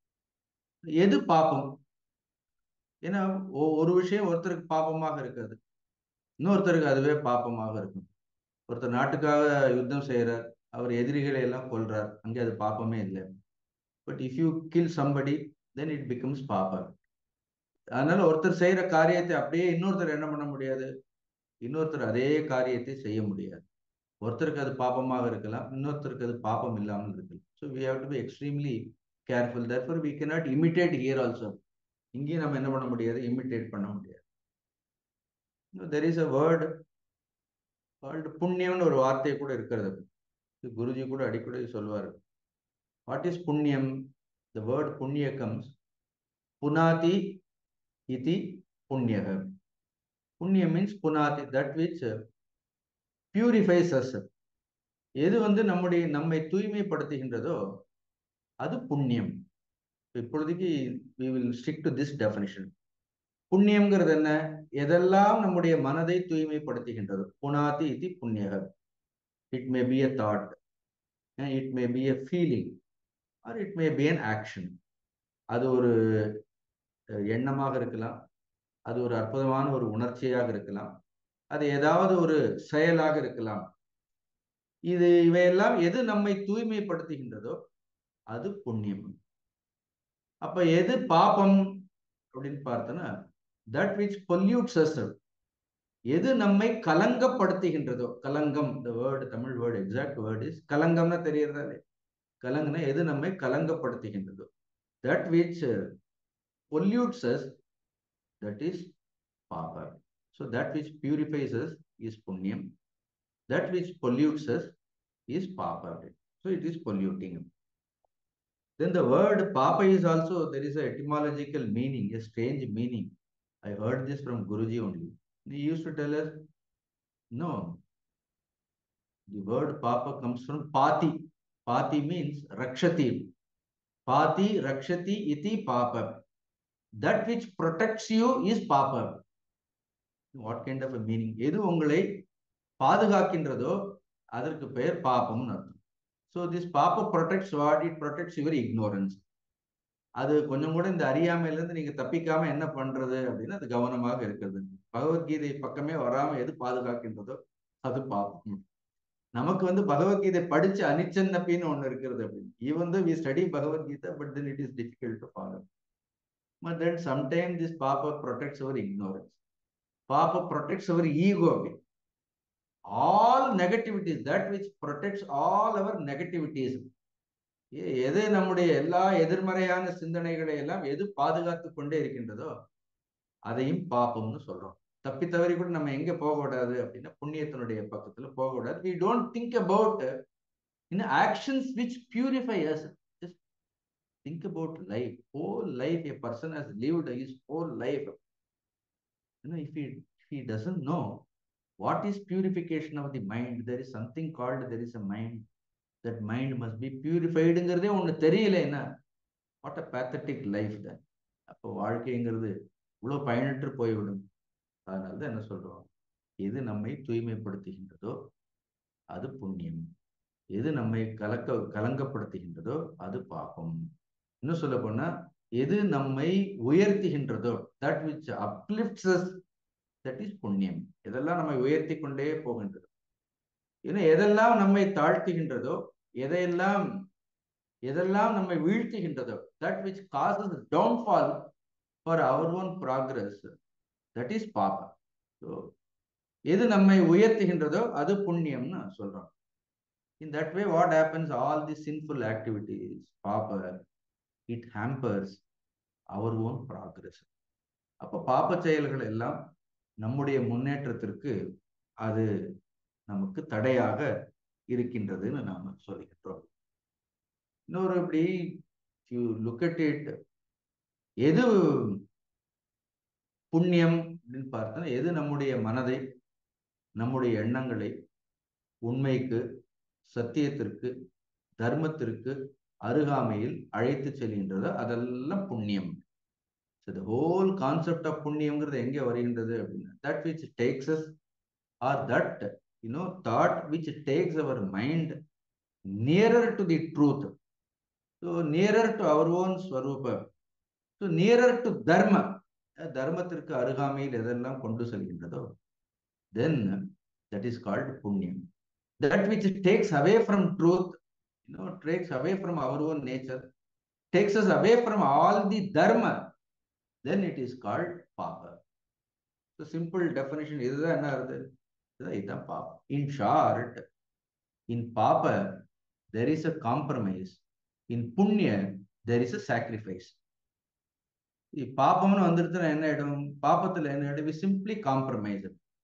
எது பாபம்? ஏன்னா ஒரு விஷயம் ஒருத்தருக்கு பாபமாக இருக்காது, இன்னொருத்தருக்கு அதுவே பாபமாக இருக்கும். ஒருத்தர் நாட்டுக்காக யுத்தம் செய்யறார், அவர் எதிரிகளை எல்லாம் கொல்றார், அங்கே அது பாபமே இல்லை. But if you kill somebody then it becomes பாபம். அதனால ஒருத்தர் செய்யற காரியத்தை அப்படியே இன்னொருத்தர் என்ன பண்ண முடியாது, இன்னொருத்தர் அதே காரியத்தை செய்ய முடியாது. ஒருத்தருக்கு அது பாபமாக இருக்கலாம், இன்னொருத்தருக்கு அது பாபம் இல்லாமல் இருக்கலாம். So we have to be extremely careful. Therefore we cannot imitate here also. இங்கேயும் நம்ம என்ன பண்ண முடியாது, இமிட்டேட் பண்ண முடியாது. There is a word called புண்ணியம்னு ஒரு வார்த்தை கூட இருக்கிறது. குருஜி கூட அடிக்கடி சொல்வார். வாட் இஸ் புண்ணியம்? த வேர்ட் புண்ணிய கம்ஸ் புனாதி இதி புண்ணியக. புண்ணியம் மீன்ஸ் புனாதி, தட் விச் பியூரிஃபைஸ் அஸ். எது நம்மை தூய்மைப்படுத்துகின்றதோ அது புண்ணியம். இப்பொழுதைக்கு we will stick to this definition. புண்ணியம்ங்கிறது என்ன? எதெல்லாம் நம்முடைய மனதை தூய்மைப்படுத்துகின்றதோ, புனாதி இது புண்ணியக. It may be a thought, it may be a feeling, or it may be an action. அது ஒரு எண்ணமாக இருக்கலாம், அது ஒரு அற்புதமான ஒரு உணர்ச்சியாக இருக்கலாம், அது ஏதாவது ஒரு செயலாக இருக்கலாம். இவையெல்லாம் எது நம்மை தூய்மைப்படுத்துகின்றதோ அது புண்ணியம். அப்ப எது பாபம் அப்படின்னு பார்த்தோன்னா, that which pollutes us. எது நம்மை கலங்கப்படுத்துகின்றதோ, கலங்கம், the word, Tamil word, exact word is கலங்கம்னா தெரியறதா இல்லை? கலங்கம்னா எது நம்மை கலங்கப்படுத்துகின்றதோ, that which pollutes us, that is papa. So that which purifies us is punyam, that which pollutes us is papa. So it is polluting. Then the word papa is also, there is a etymological meaning, a strange meaning. I heard this from Guruji only. He used to tell us, no, the word papa comes from pati. Pati means rakshati. Pati rakshati iti papa. That which protects you is papa. What kind of a meaning? எது உங்களை பாதுகாக்கின்றதோ அதற்கு பெயர் பாபம்னு அர்த்தம். So this papa protects what? It protects your ignorance. அது கொஞ்சம் கூட இந்த அறியாமையிலிருந்து நீங்க தப்பிக்காம என்ன பண்றது அப்படின்னா அது கவனமாக இருக்கிறது. பகவத்கீதை பக்கமே வராம எது பாதுகாக்கின்றதோ அது பாபம். நமக்கு பகவத்கீதை படிச்சு அனிச்சன்னப்பின்னு ஒண்ணு இருக்கிறது அப்படின்னு. Even though we study Bhagavad Gita, but then it is difficult to follow. But then sometimes this papa protects our ignorance. Papa protects our ego. All negativities, that which protects all our negativities. எது நம்முடைய எல்லா எதிர்மறையான சிந்தனைகளை எல்லாம் எது பாதுகாத்து கொண்டே இருக்கின்றதோ அதையும் பாப்பம்னு சொல்றோம். தப்பி தவறி கூட நம்ம எங்க போகக்கூடாது அப்படின்னா புண்ணியத்தினுடைய பக்கத்துல போகக்கூடாது. We don't think about actions which purify us. Just think about life. Whole life a person has lived his whole life. If he doesn't know what is purification of the mind, there is something called, there is a mind. That mind must be purifiedங்கிறதே ஒண்ணு தெரியலைன்னா what a pathetic life then. அப்போ வாழ்க்கைங்கிறது இவ்வளவு பயனற்று போய்விடும். அதனாலதான் என்ன சொல்றோம், எது நம்மை தூய்மைப்படுத்துகின்றதோ அது புண்ணியம். எது நம்மை கலங்கப்படுத்துகின்றதோ அது பாபம். இன்னும் சொல்ல போனா எது நம்மை உயர்த்துகின்றதோ, that which uplifts us, that is புண்ணியம். எதெல்லாம் நம்மை உயர்த்தி கொண்டே போகின்றது, எதெல்லாம் நம்மை தாழ்த்துகின்றதோ, எதையெல்லாம் எதெல்லாம் நம்மை வீழ்த்துகின்றதோ, that which causes downfall for our own progress, that is பாபம். ஸோ எது நம்மை உயர்த்துகின்றதோ அது புண்ணியம்னு சொல்றோம். In that way, what happens? All the sinful activities, papa, it hampers our own progress. அப்ப பாப்ப செயல்கள் எல்லாம் நம்முடைய முன்னேற்றத்திற்கு அது நமக்கு தடையாக இருக்கின்றதுன்னு நாம சொல்லிக்கிட்டோம். இன்னொரு இப்படி you look at it, எது புண்ணியம் அப்படின்னு பார்த்தா, எது நம்முடைய மனதை, நம்முடைய எண்ணங்களை உண்மைக்கு, சத்தியத்திற்கு, தர்மத்திற்கு அருகாமையில் அழைத்து செல்கின்றதோ அதெல்லாம் புண்ணியம். So the whole concept of புண்ணியம்ங்கிறது எங்கே வருகின்றது அப்படின்னா, that which takes us, or that thought which takes our mind nearer to the truth, so nearer to our own swarupa, so nearer to dharma, தர்மத்திற்கு அருகாமையில் எதெல்லாம் கொண்டு செல்கின்றதோ, then that is called புண்ணியம். That which takes away from truth, takes away from our own nature, takes us away from all the dharma, then it is called papa. So simple definition, இதுதான் என்ன வருது, இதுதான் papa. In short, in papa there is a compromise, in punya there is a sacrifice. பாப்பம்னு வந்துருச்சுன்னா என்ன ஆயிடும், பாப்பத்துல என்ன ஆயிடும், we simply compromise.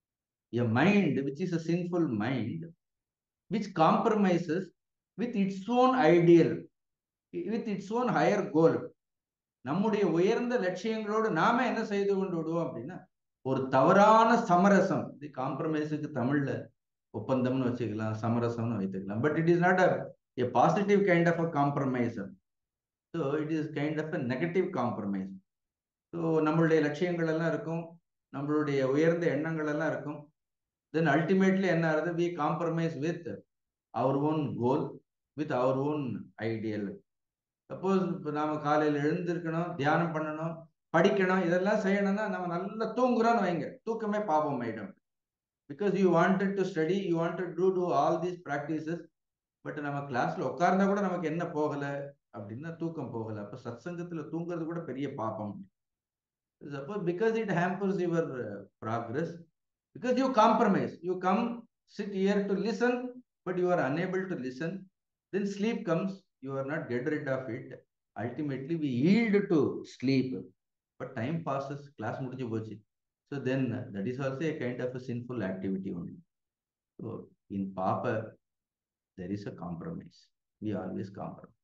A mind which is a sinful mind, which compromises with its own ideal, with its own higher goal, நம்முடைய உயர்ந்த லட்சியங்களோடு நாம என்ன செய்து கொண்டு விடுவோம் அப்படின்னா, ஒரு தவறான சமரசம். இது காம்ப்ரமைஸுக்கு தமிழ்ல ஒப்பந்தம்னு வச்சுக்கலாம், சமரசம்னு வைத்துக்கலாம். But it is not a positive kind of a compromise. So it is kind of a negative compromise. So நம்மளுடைய லட்சியங்கள் எல்லாம் இருக்கும், நம்மளுடைய உயர்ந்த எண்ணங்கள் எல்லாம் இருக்கும். Then ultimately என்ன ஆகுது, we compromise with our own goal, with our own ideal. Suppose இப்போ நாம காலையில் எழுந்திருக்கணும், தியானம் பண்ணணும், படிக்கணும், இதெல்லாம் செய்யணும்னா நம்ம நல்லா தூங்குறோம்னு வைங்க, தூக்கமே பாபம் ஆயிடும். Because you wanted to study, you wanted to do all these practices, but நம்ம கிளாஸ்ல உட்கார்ந்தா கூட நமக்கு என்ன போகலை அப்படின்னா தூக்கம் போகலை. அப்போ சத்சங்கத்துல தூங்குறது கூட பெரிய பாபம். Suppose because it hampers your progress, because you compromise, you come sit here to listen, but you are unable to listen, then sleep comes. You are not get rid of it. Ultimately, we yield to sleep. But time passes, class mudiju pochi. So then that is also a kind of a sinful activity only. So in papa, there is a compromise. We always compromise.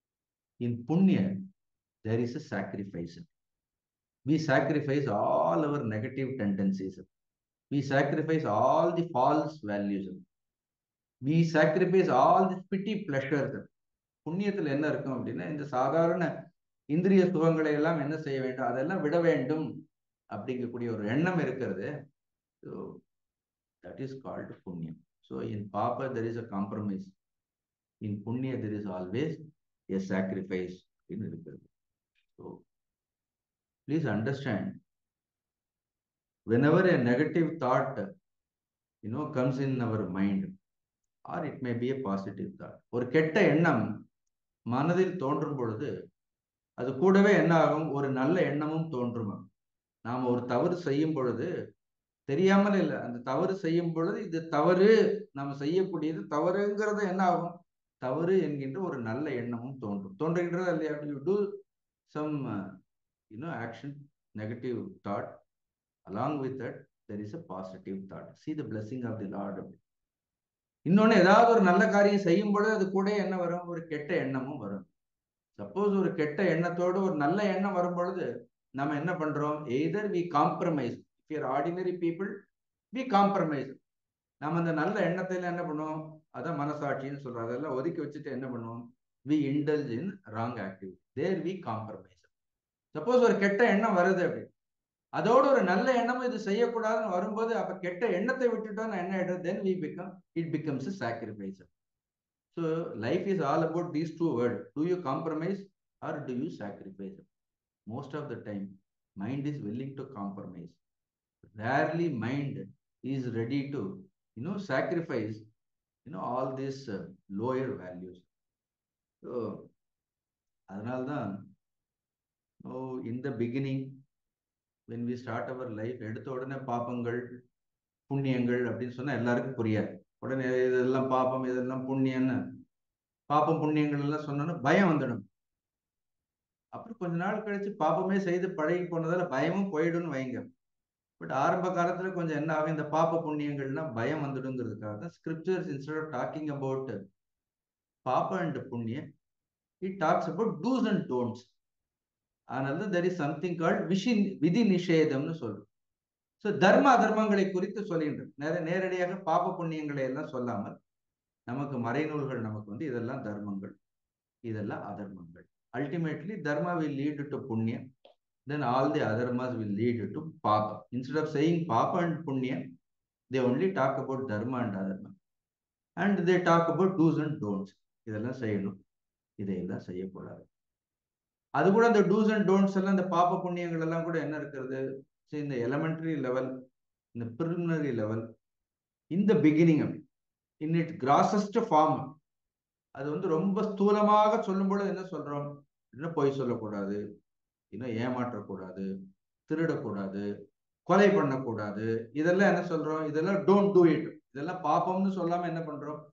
In punya, there is a sacrifice. We sacrifice all our negative tendencies. We sacrifice all the false values. We sacrifice all the petty pleasures. புண்ணியத்துல என்ன இருக்கும் அப்படின்னா, இந்த சாதாரண இந்திரிய சுகங்களை எல்லாம் என்ன செய்ய வேண்டும், அதெல்லாம் விட வேண்டும் அப்படிங்கக்கூடிய ஒரு எண்ணம் இருக்கிறது. So that is called புண்ணியம். So in papa there is a compromise. In punya there is always a sacrifice அப்படின்னு இருக்கிறது. So please understand, whenever a negative thought comes in our mind, or it may be a positive thought, ஒரு கெட்ட எண்ணம் மனதில் தோன்றும் பொழுது அது கூடவே என்ன ஆகும், ஒரு நல்ல எண்ணமும் தோன்றும். நாம ஒரு தவறு செய்யும் பொழுது தெரியாமல் இல்லை, அந்த தவறு செய்யும் பொழுது இது தவறு, நாம செய்யக்கூடியது தவறுங்கிறது என்ன ஆகும், தவறு என்கின்ற ஒரு நல்ல எண்ணமும் தோன்றுகின்றது இல்லையா? You do some action, negative thought, along with that there is a positive thought. See the blessing of the Lord. இன்னொன்னு, ஏதாவது ஒரு நல்ல காரியம் செய்யும் பொழுது அது கூட என்ன வரும், ஒரு கெட்ட எண்ணமும் வரும். சப்போஸ் ஒரு கெட்ட எண்ணத்தோடு ஒரு நல்ல எண்ணம் வரும் பொழுது நம்ம என்ன பண்றோம், either we compromise. If you are ordinary people, we compromise. நம்ம அந்த நல்ல எண்ணத்துல என்ன பண்ணுவோம், அதான் மனசாட்சின்னு சொல்றோம், அதெல்லாம் ஒதுக்கி வச்சுட்டு என்ன பண்ணுவோம், we indulge in wrong activity, there we compromise. Suppose ஒரு கெட்ட எண்ணம் வருது அப்படி, அதோட ஒரு நல்ல எண்ணமும் இது செய்யக்கூடாதுன்னு வரும்போது, அப்ப கெட்ட எண்ணத்தை விட்டுட்டோம்னா என்ன ஆயிடும், then we become, it becomes a sacrifice. So life is all about these two words. Do you compromise or do you sacrifice? Most of the time, mind is willing to compromise. Rarely mind is ready to, sacrifice, all these lower values. So, அதனால்தான் in the beginning, when we start our life, எடுத்த உடனே பாப்பங்கள் புண்ணியங்கள் அப்படின்னு சொன்னா எல்லாருக்கும் புரியாது. உடனே இதெல்லாம் பாப்பம் இதெல்லாம் புண்ணியம்னு பாப்பம் புண்ணியங்கள் எல்லாம் சொன்னோன்னா பயம் வந்துடும். அப்புறம் கொஞ்ச நாள் கழிச்சு பாப்பமே செய்து பழகி போனதால பயமும் போயிடும்னு வைங்க. பட் ஆரம்ப காலத்துல கொஞ்சம் என்ன ஆகும், இந்த பாப்ப புண்ணியங்கள்னா பயம் வந்துடுங்கிறதுக்காக தான் scriptures instead of talking about பாப்பா அண்ட் புண்ணியம், it talks about dos and don'ts. அதனால தெர் இஸ் சம்திங் கால்ட் விதி நிஷேதம்னு சொல்றோம். ஸோ தர்ம அதர்மங்களை குறித்து சொல்கின்ற நேரடியாக பாப்ப புண்ணியங்களை எல்லாம் சொல்லாமல் நமக்கு மறைநூல்கள் நமக்கு வந்து இதெல்லாம் தர்மங்கள் இதெல்லாம் அதர்மங்கள். Ultimately dharma will lead to punya, then all the adharmas will lead to papa. Instead of saying papa and punya, they only talk about dharma and adharma, and they talk about do's and don'ts. இதெல்லாம் செய்யணும், இதையெல்லாம் செய்யக்கூடாது. அது கூட அந்த two's and don'ts எல்லாம் இந்த பாப்ப புண்ணியங்கள் எல்லாம் கூட என்ன இருக்கிறது, இந்த எலிமெண்டரி லெவல், இந்த பிரிலிமினரி லெவல், இந்த beginning in it grossest form, அது வந்து ரொம்ப ஸ்தூலமாக சொல்லும் பொழுது என்ன சொல்றோம், இன்னும் பொய் சொல்லக்கூடாது, இன்னும் ஏமாற்றக்கூடாது, திருடக்கூடாது, கொலை பண்ணக்கூடாது, இதெல்லாம் என்ன சொல்றோம், இதெல்லாம் டோன்ட் டூ இட், இதெல்லாம் பாப்பம்னு சொல்லாம என்ன பண்றோம்,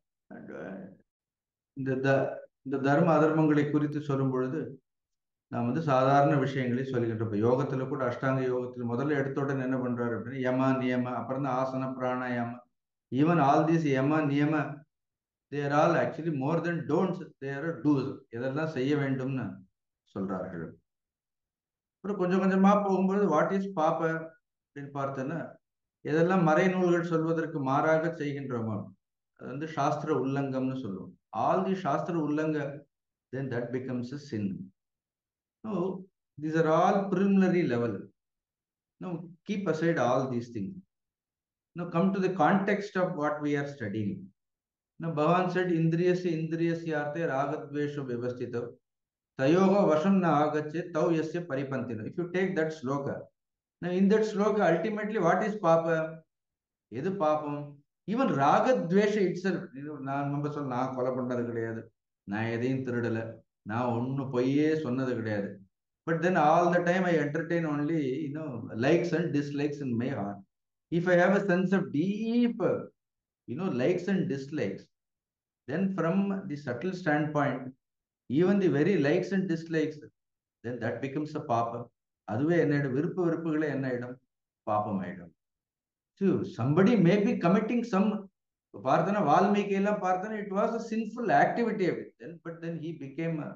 இந்த தர்ம அதர்மங்களை குறித்து சொல்லும் பொழுது நாம் வந்து சாதாரண விஷயங்களை சொல்லிக்கிட்டு யோகத்துல கூட அஷ்டாங்க யோகத்துல முதல்ல எடுத்த உடனே என்ன பண்றாரு அப்படின்னா யம நியம, அப்புறம் தான் ஆசன பிராணாயாம, ஈவன் ஆல் தீஸ் யம நியம they are all actually more than don'ts, they are do's. இதெல்லாம் செய்ய வேண்டும்னு சொல்றார்கள். அப்புறம் கொஞ்சம் கொஞ்சமா போகும்போது வாட் இஸ் பாப்ப அப்படின்னு பார்த்தோன்னா எதெல்லாம் மறைநூல்கள் சொல்வதற்கு மாறாக செய்கின்றோமோ அது வந்து சாஸ்திர உல்லங்கம்னு சொல்லுவோம். ஆல் தி சாஸ்திர உல்லங்க, then that becomes a sin. No, these are all preliminary level. Now keep aside all these things. Now come to the context of what we are studying. Now Bhavan said indriyasya indriyasyarthe ragadvesho vyavastitav tayoga vasham na agache tav yasya paripantino. If you take that sloka, now in that sloka ultimately what is papa, edu papam, even ragadvesha itself, நான் நம்ம சொல்ல நான் கொலை பண்ணது கிடையாது, நான் எதையும் திருடல, நான் ஒன்னும் பொய்யே சொன்னது கிடையாது, but then all the time I entertain only likes and dislikes in my heart. If I have a sense of deep likes and dislikes, then from the subtle standpoint, even the very likes and dislikes, then that becomes a papa. அதுவே என்ன விருப்ப வெறுப்புகளே என்ன ஆயிடும், பாப்பம் ஆயிடும். So somebody may be committing some, பார்த்தனா வால்மீகி எல்லாம் பார்த்தனா it was a sinful activity of it, then but then he became a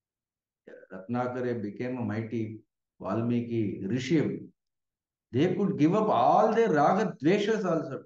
Ratnakare, became a mighty Valmiki rishi. They could give up all their raga dveshas also.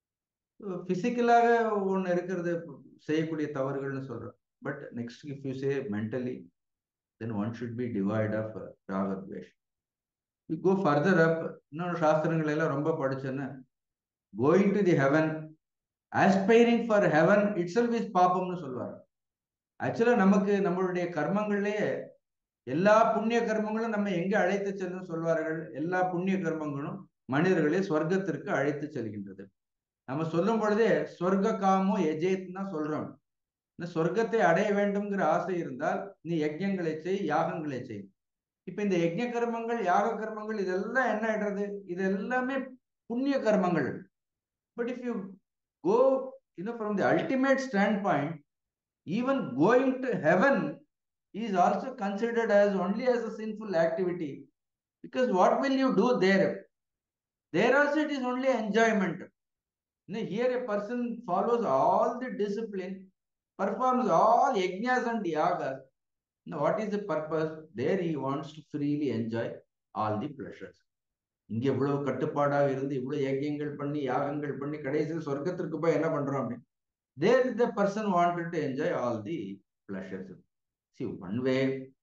பிசிக்கலாக ஒன்று இருக்கிறது செய்யக்கூடிய தவறுகள்னு சொல்றோம். But next if you say mentally, then one should be devoid of ராகத்வேஷ். You go further up, இன்னொரு சாஸ்திரங்கள் எல்லாம் ரொம்ப படிச்சேன்னா going to the heaven, aspiring for heaven itself is பாப்பம்னு சொல்லுவாங்க. ஆக்சுவலா நமக்கு நம்மளுடைய கர்மங்கள்லயே எல்லா புண்ணிய கர்மங்களும் நம்ம எங்க அழைத்து செல்லும் சொல்வார்கள், எல்லா புண்ணிய கர்மங்களும் மனிதர்களை சொர்க்கத்திற்கு அழைத்து செல்கின்றது. நம்ம சொல்லும் பொழுதே சொர்க்க காமோ எஜேத்னு தான் சொல்றோம். சொர்க்கத்தை அடைய வேண்டும்ங்கிற ஆசை இருந்தால் நீ யஜ்யங்களை செய், யாகங்களை செய். இப்ப இந்த யஜ்ய கர்மங்கள் யாக கர்மங்கள் இதெல்லாம் என்ன ஆயிடுறது, இது எல்லாமே புண்ணிய கர்மங்கள். But if you go from the ultimate standpoint, even going to heaven is also considered as only as a sinful activity, because what will you do there? There also it is only enjoyment. Here a person follows all the discipline, performs all yajnas and yagas. Now what is the purpose? There he wants to freely enjoy all the pleasures. இங்க இவ்வளவு கட்டுப்பாடாக இருந்து இவ்வளவு யஜ்யங்கள் பண்ணி யாகங்கள் பண்ணி கடைசியில் சொர்க்கத்திற்கு போய் என்ன பண்றோம் அப்படின்னு, there the person wanted to enjoy all the pleasures. See, one way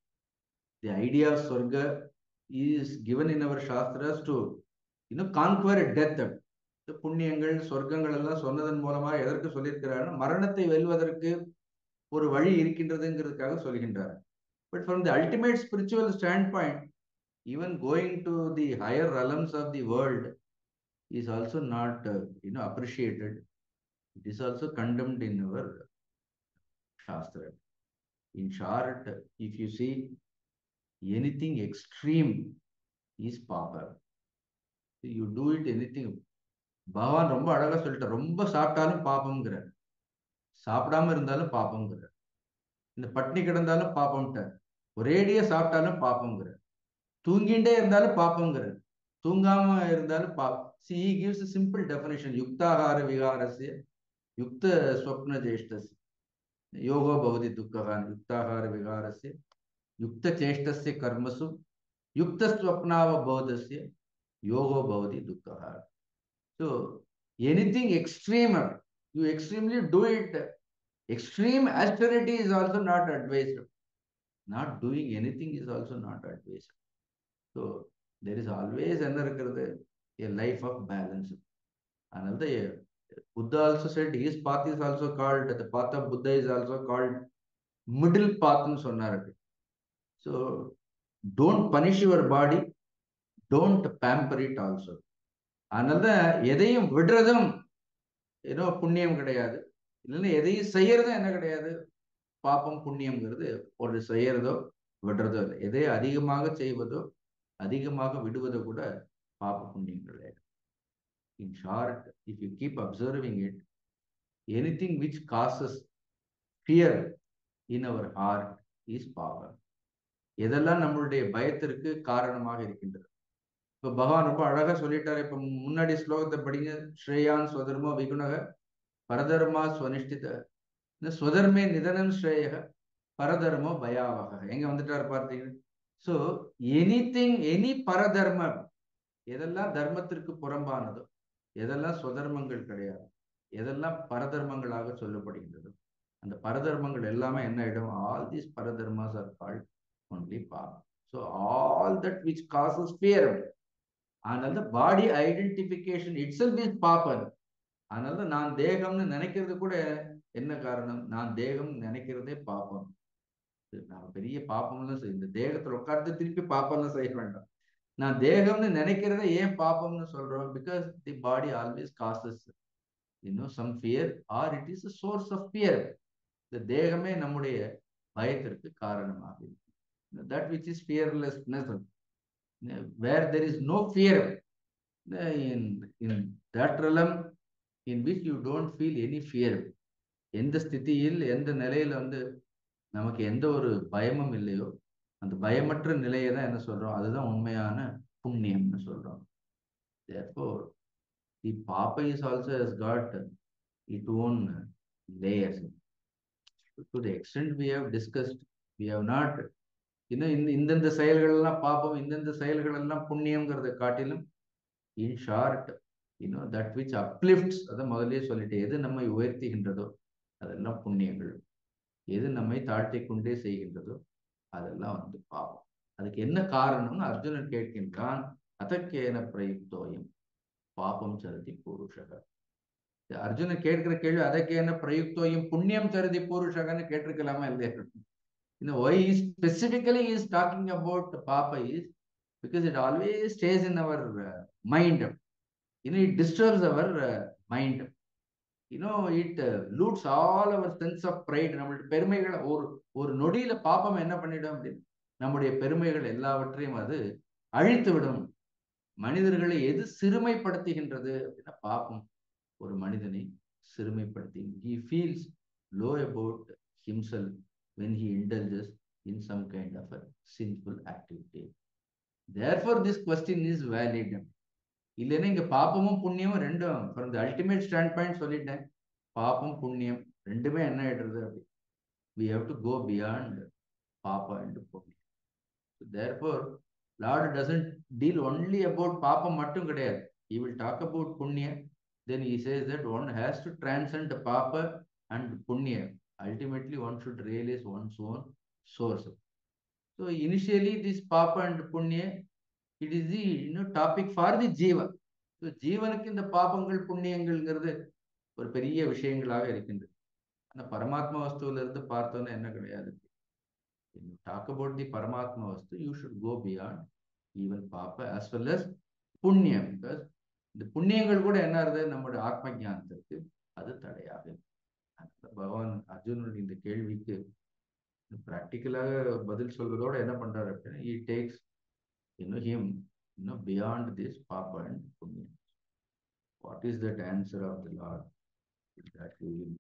the idea of Swarga is given in our Shastras to conquer death. புண்ணியங்கள் சொர்க்கங்கள் எல்லாம் சொன்னதன் மூலமா எதற்கு சொல்லியிருக்கிறார்கள், மரணத்தை வெல்வதற்கு, ஒரு வழி இருக்கின்றதுங்கிறதுக்காக சொல்கின்றார். But from the ultimate spiritual standpoint, even going to the higher realms of the world is also not appreciated. It is also condemned in our Shastra. In short, if you see, anything extreme is papa. You do it anything. பகவான் ரொம்ப அழகா சொல்லிட்டார். ரொம்ப சாப்பிட்டாலும் பாப்பம்ங்கிற, சாப்பிடாம இருந்தாலும் பாப்பம்ங்கிற, இந்த பட்னி கிடந்தாலும் பாப்பம்ட்டார், ஒரேடியா சாப்பிட்டாலும் பாப்பம்ங்கிற, தூங்கிண்டே இருந்தாலும் பாப்பம்ங்கிற, தூங்காம இருந்தாலும் பாப்பம். See, he gives a simple definition. யுக்தாகார விகாரஸ்ய யுக்த ஸ்வப்ன ஜேஷ்டஸ்ய யோகோ பவதி துக்ககான். யுக்தாகார விகாரஸ்ய யுக்த சேஷ்டஸ்ய கர்மசு யுக்த ஸ்வப்னாவபோதஸ்ய யோகோ பவதி துக்ககான். So anything extreme, you extremely do it. Extreme austerity is also not advised. Not doing anything is also not advised. So there is always a life of balance. Another Buddha also said his path is also called, the path of Buddha is also called middle path. So don't punish your body, don't pamper it also. அதனால எதையும் விடுறதும் புண்ணியம் கிடையாது, இல்லைன்னா எதையும் செய்யறதும் என்ன கிடையாது, பாப்பம் புண்ணியம்ங்கிறது ஒரு செய்யறதோ விடுறதோ இல்லை. எதை அதிகமாக செய்வதோ அதிகமாக விடுவதோ கூட பாப்ப புண்ணியம் கிடையாது. In short, if you keep observing it, anything which causes fear in our heart is papa. எதெல்லாம் நம்மளுடைய பயத்திற்கு காரணமாக இருக்கின்றது. இப்ப பகவான் ரொம்ப அழகா சொல்லிட்டாரு. இப்ப முன்னாடி ஸ்லோகத்தை படிங்க. ஸ்ரேயான் ஸ்வதர்மோ விகுணக பரதர்மா ஸ்வனிஷ்டித ஸ்வதர்மே நிதனம் ஸ்ரேயக பரதர்மோ பயாவக. எங்க வந்துட்டாரு பார்த்தீங்க. ஸோ எனி பரதர்மம், எதெல்லாம் தர்மத்திற்கு புறம்பானதோ, எதெல்லாம் ஸ்வதர்மங்கள் கிடையாது, எதெல்லாம் பரதர்மங்களாக சொல்லப்படுகின்றதோ, அந்த பரதர்மங்கள் எல்லாமே என்ன ஆயிடும்? ஆல் தீஸ் பரதர்மாஸ் ஆர் கால்ட் ஒன்லி பாவம். So all that which causes fear. அதனால body identification itself is பாப்பன். அதனால நான் தேகம்னு நினைக்கிறது கூட என்ன காரணம்? நான் தேகம் நினைக்கிறதே பாப்பம். நான் பெரிய பாப்பம்லாம் செய்ய, இந்த தேகத்தில் உட்கார்ந்து திருப்பி பாப்பம்லாம் செய்ய வேண்டாம். நான் தேகம்னு நினைக்கிறத ஏன் பாப்பம்னு சொல்றோம்? Because the body always causes some fear or it is a source of fear. இந்த தேகமே நம்முடைய பயத்திற்கு காரணமாக இருக்கு. That which is fearlessness, where there is no fear, in that realm in which you don't feel any fear. எந்த ஸ்திதியில் எந்த நிலையில நமக்கு எந்த ஒரு பயமும் இல்லையோ, அந்த பயமற்ற நிலையை தான் என்ன சொல்றோம்? அதுதான் உண்மையான புண்ணியம்னு சொல்றோம். Therefore, the papa is also has got its own layers. To the extent we have discussed, we have not இந்தந்த செயல்கள் எல்லாம் பாப்பம், இந்தந்த செயல்கள் எல்லாம் புண்ணியம்ங்கிறத காட்டிலும் in short, that which uplifts, அதை முதலே சொல்லிட்டேன். எது நம்மை உயர்த்துகின்றதோ அதெல்லாம் புண்ணியங்கள், எது நம்மை தாழ்த்தி கொண்டே செய்கின்றதோ அதெல்லாம் பாவம். அதுக்கு என்ன காரணம்னு அர்ஜுனன் கேட்கின்றான். அதற்கேன பிரயுக்தோயம் பாபம் சரதி பூருஷக. அர்ஜுனன் கேட்கிற கேள்வி அதற்கேன பிரயுக்தோயம் புண்ணியம் சரதி பூருஷகன்னு கேட்டிருக்கலாமா இல்லையா? Why he specifically is talking about papa is because it always stays in our mind. It disturbs our mind. It loots all our sense of pride. நம்மளுடைய பெருமைகள் ஒரு நொடியில பாப்பம் என்ன பண்ணிடும் அப்படின்னு, நம்முடைய பெருமைகள் எல்லாவற்றையும் அது அழித்து விடும். மனிதர்களை எது சிறுமைப்படுத்துகின்றது அப்படின்னா பாப்பம் ஒரு மனிதனை சிறுமைப்படுத்தி, he feels low about himself when he indulges in some kind of a sinful activity. Therefore this question is valid. இல்லைன்னா இங்க பாப்பமும் புண்ணியமும் ரெண்டும் from the ultimate standpoint சொல்லிட்டேன். பாப்பம் புண்ணியம் ரெண்டுமே என்ன ஆயிடுறது அப்படி, we have to go beyond papa and புண்ணியம். So therefore Lord doesn't deal only about பாப்பம் மட்டும் கிடையாது. He will talk about புண்ணியம். Then he says that one has to transcend papa and punya. Ultimately one should realize one's own source. So initially this papa and punya, it is the topic for the jiva. So ஜீவனுக்கு இந்த பாபங்கள் புண்ணியங்கள்ங்கிறது ஒரு பெரிய விஷயங்களாக இருக்கின்றது. ஆனா பரமாத்மா வஸ்துவில இருந்து பார்த்தோன்னா என்ன கிடையாது. When you talk about the Paramatma Vastu, you should go beyond even Papa as well as புண்ணியம். Because இந்த புண்ணியங்கள் கூட என்ன ஆகுது, நம்முடைய ஆத்ம ஞானத்திற்கு அது தடையாக இருக்கு. பகவான் அர்ஜுனுடைய இந்த கேள்விக்கு பிராக்டிக்கலாக பதில் சொல்வதோட என்ன பண்றாரு அப்படின்னா, he takes him beyond this papa and punya. What is that answer of the Lord? That we will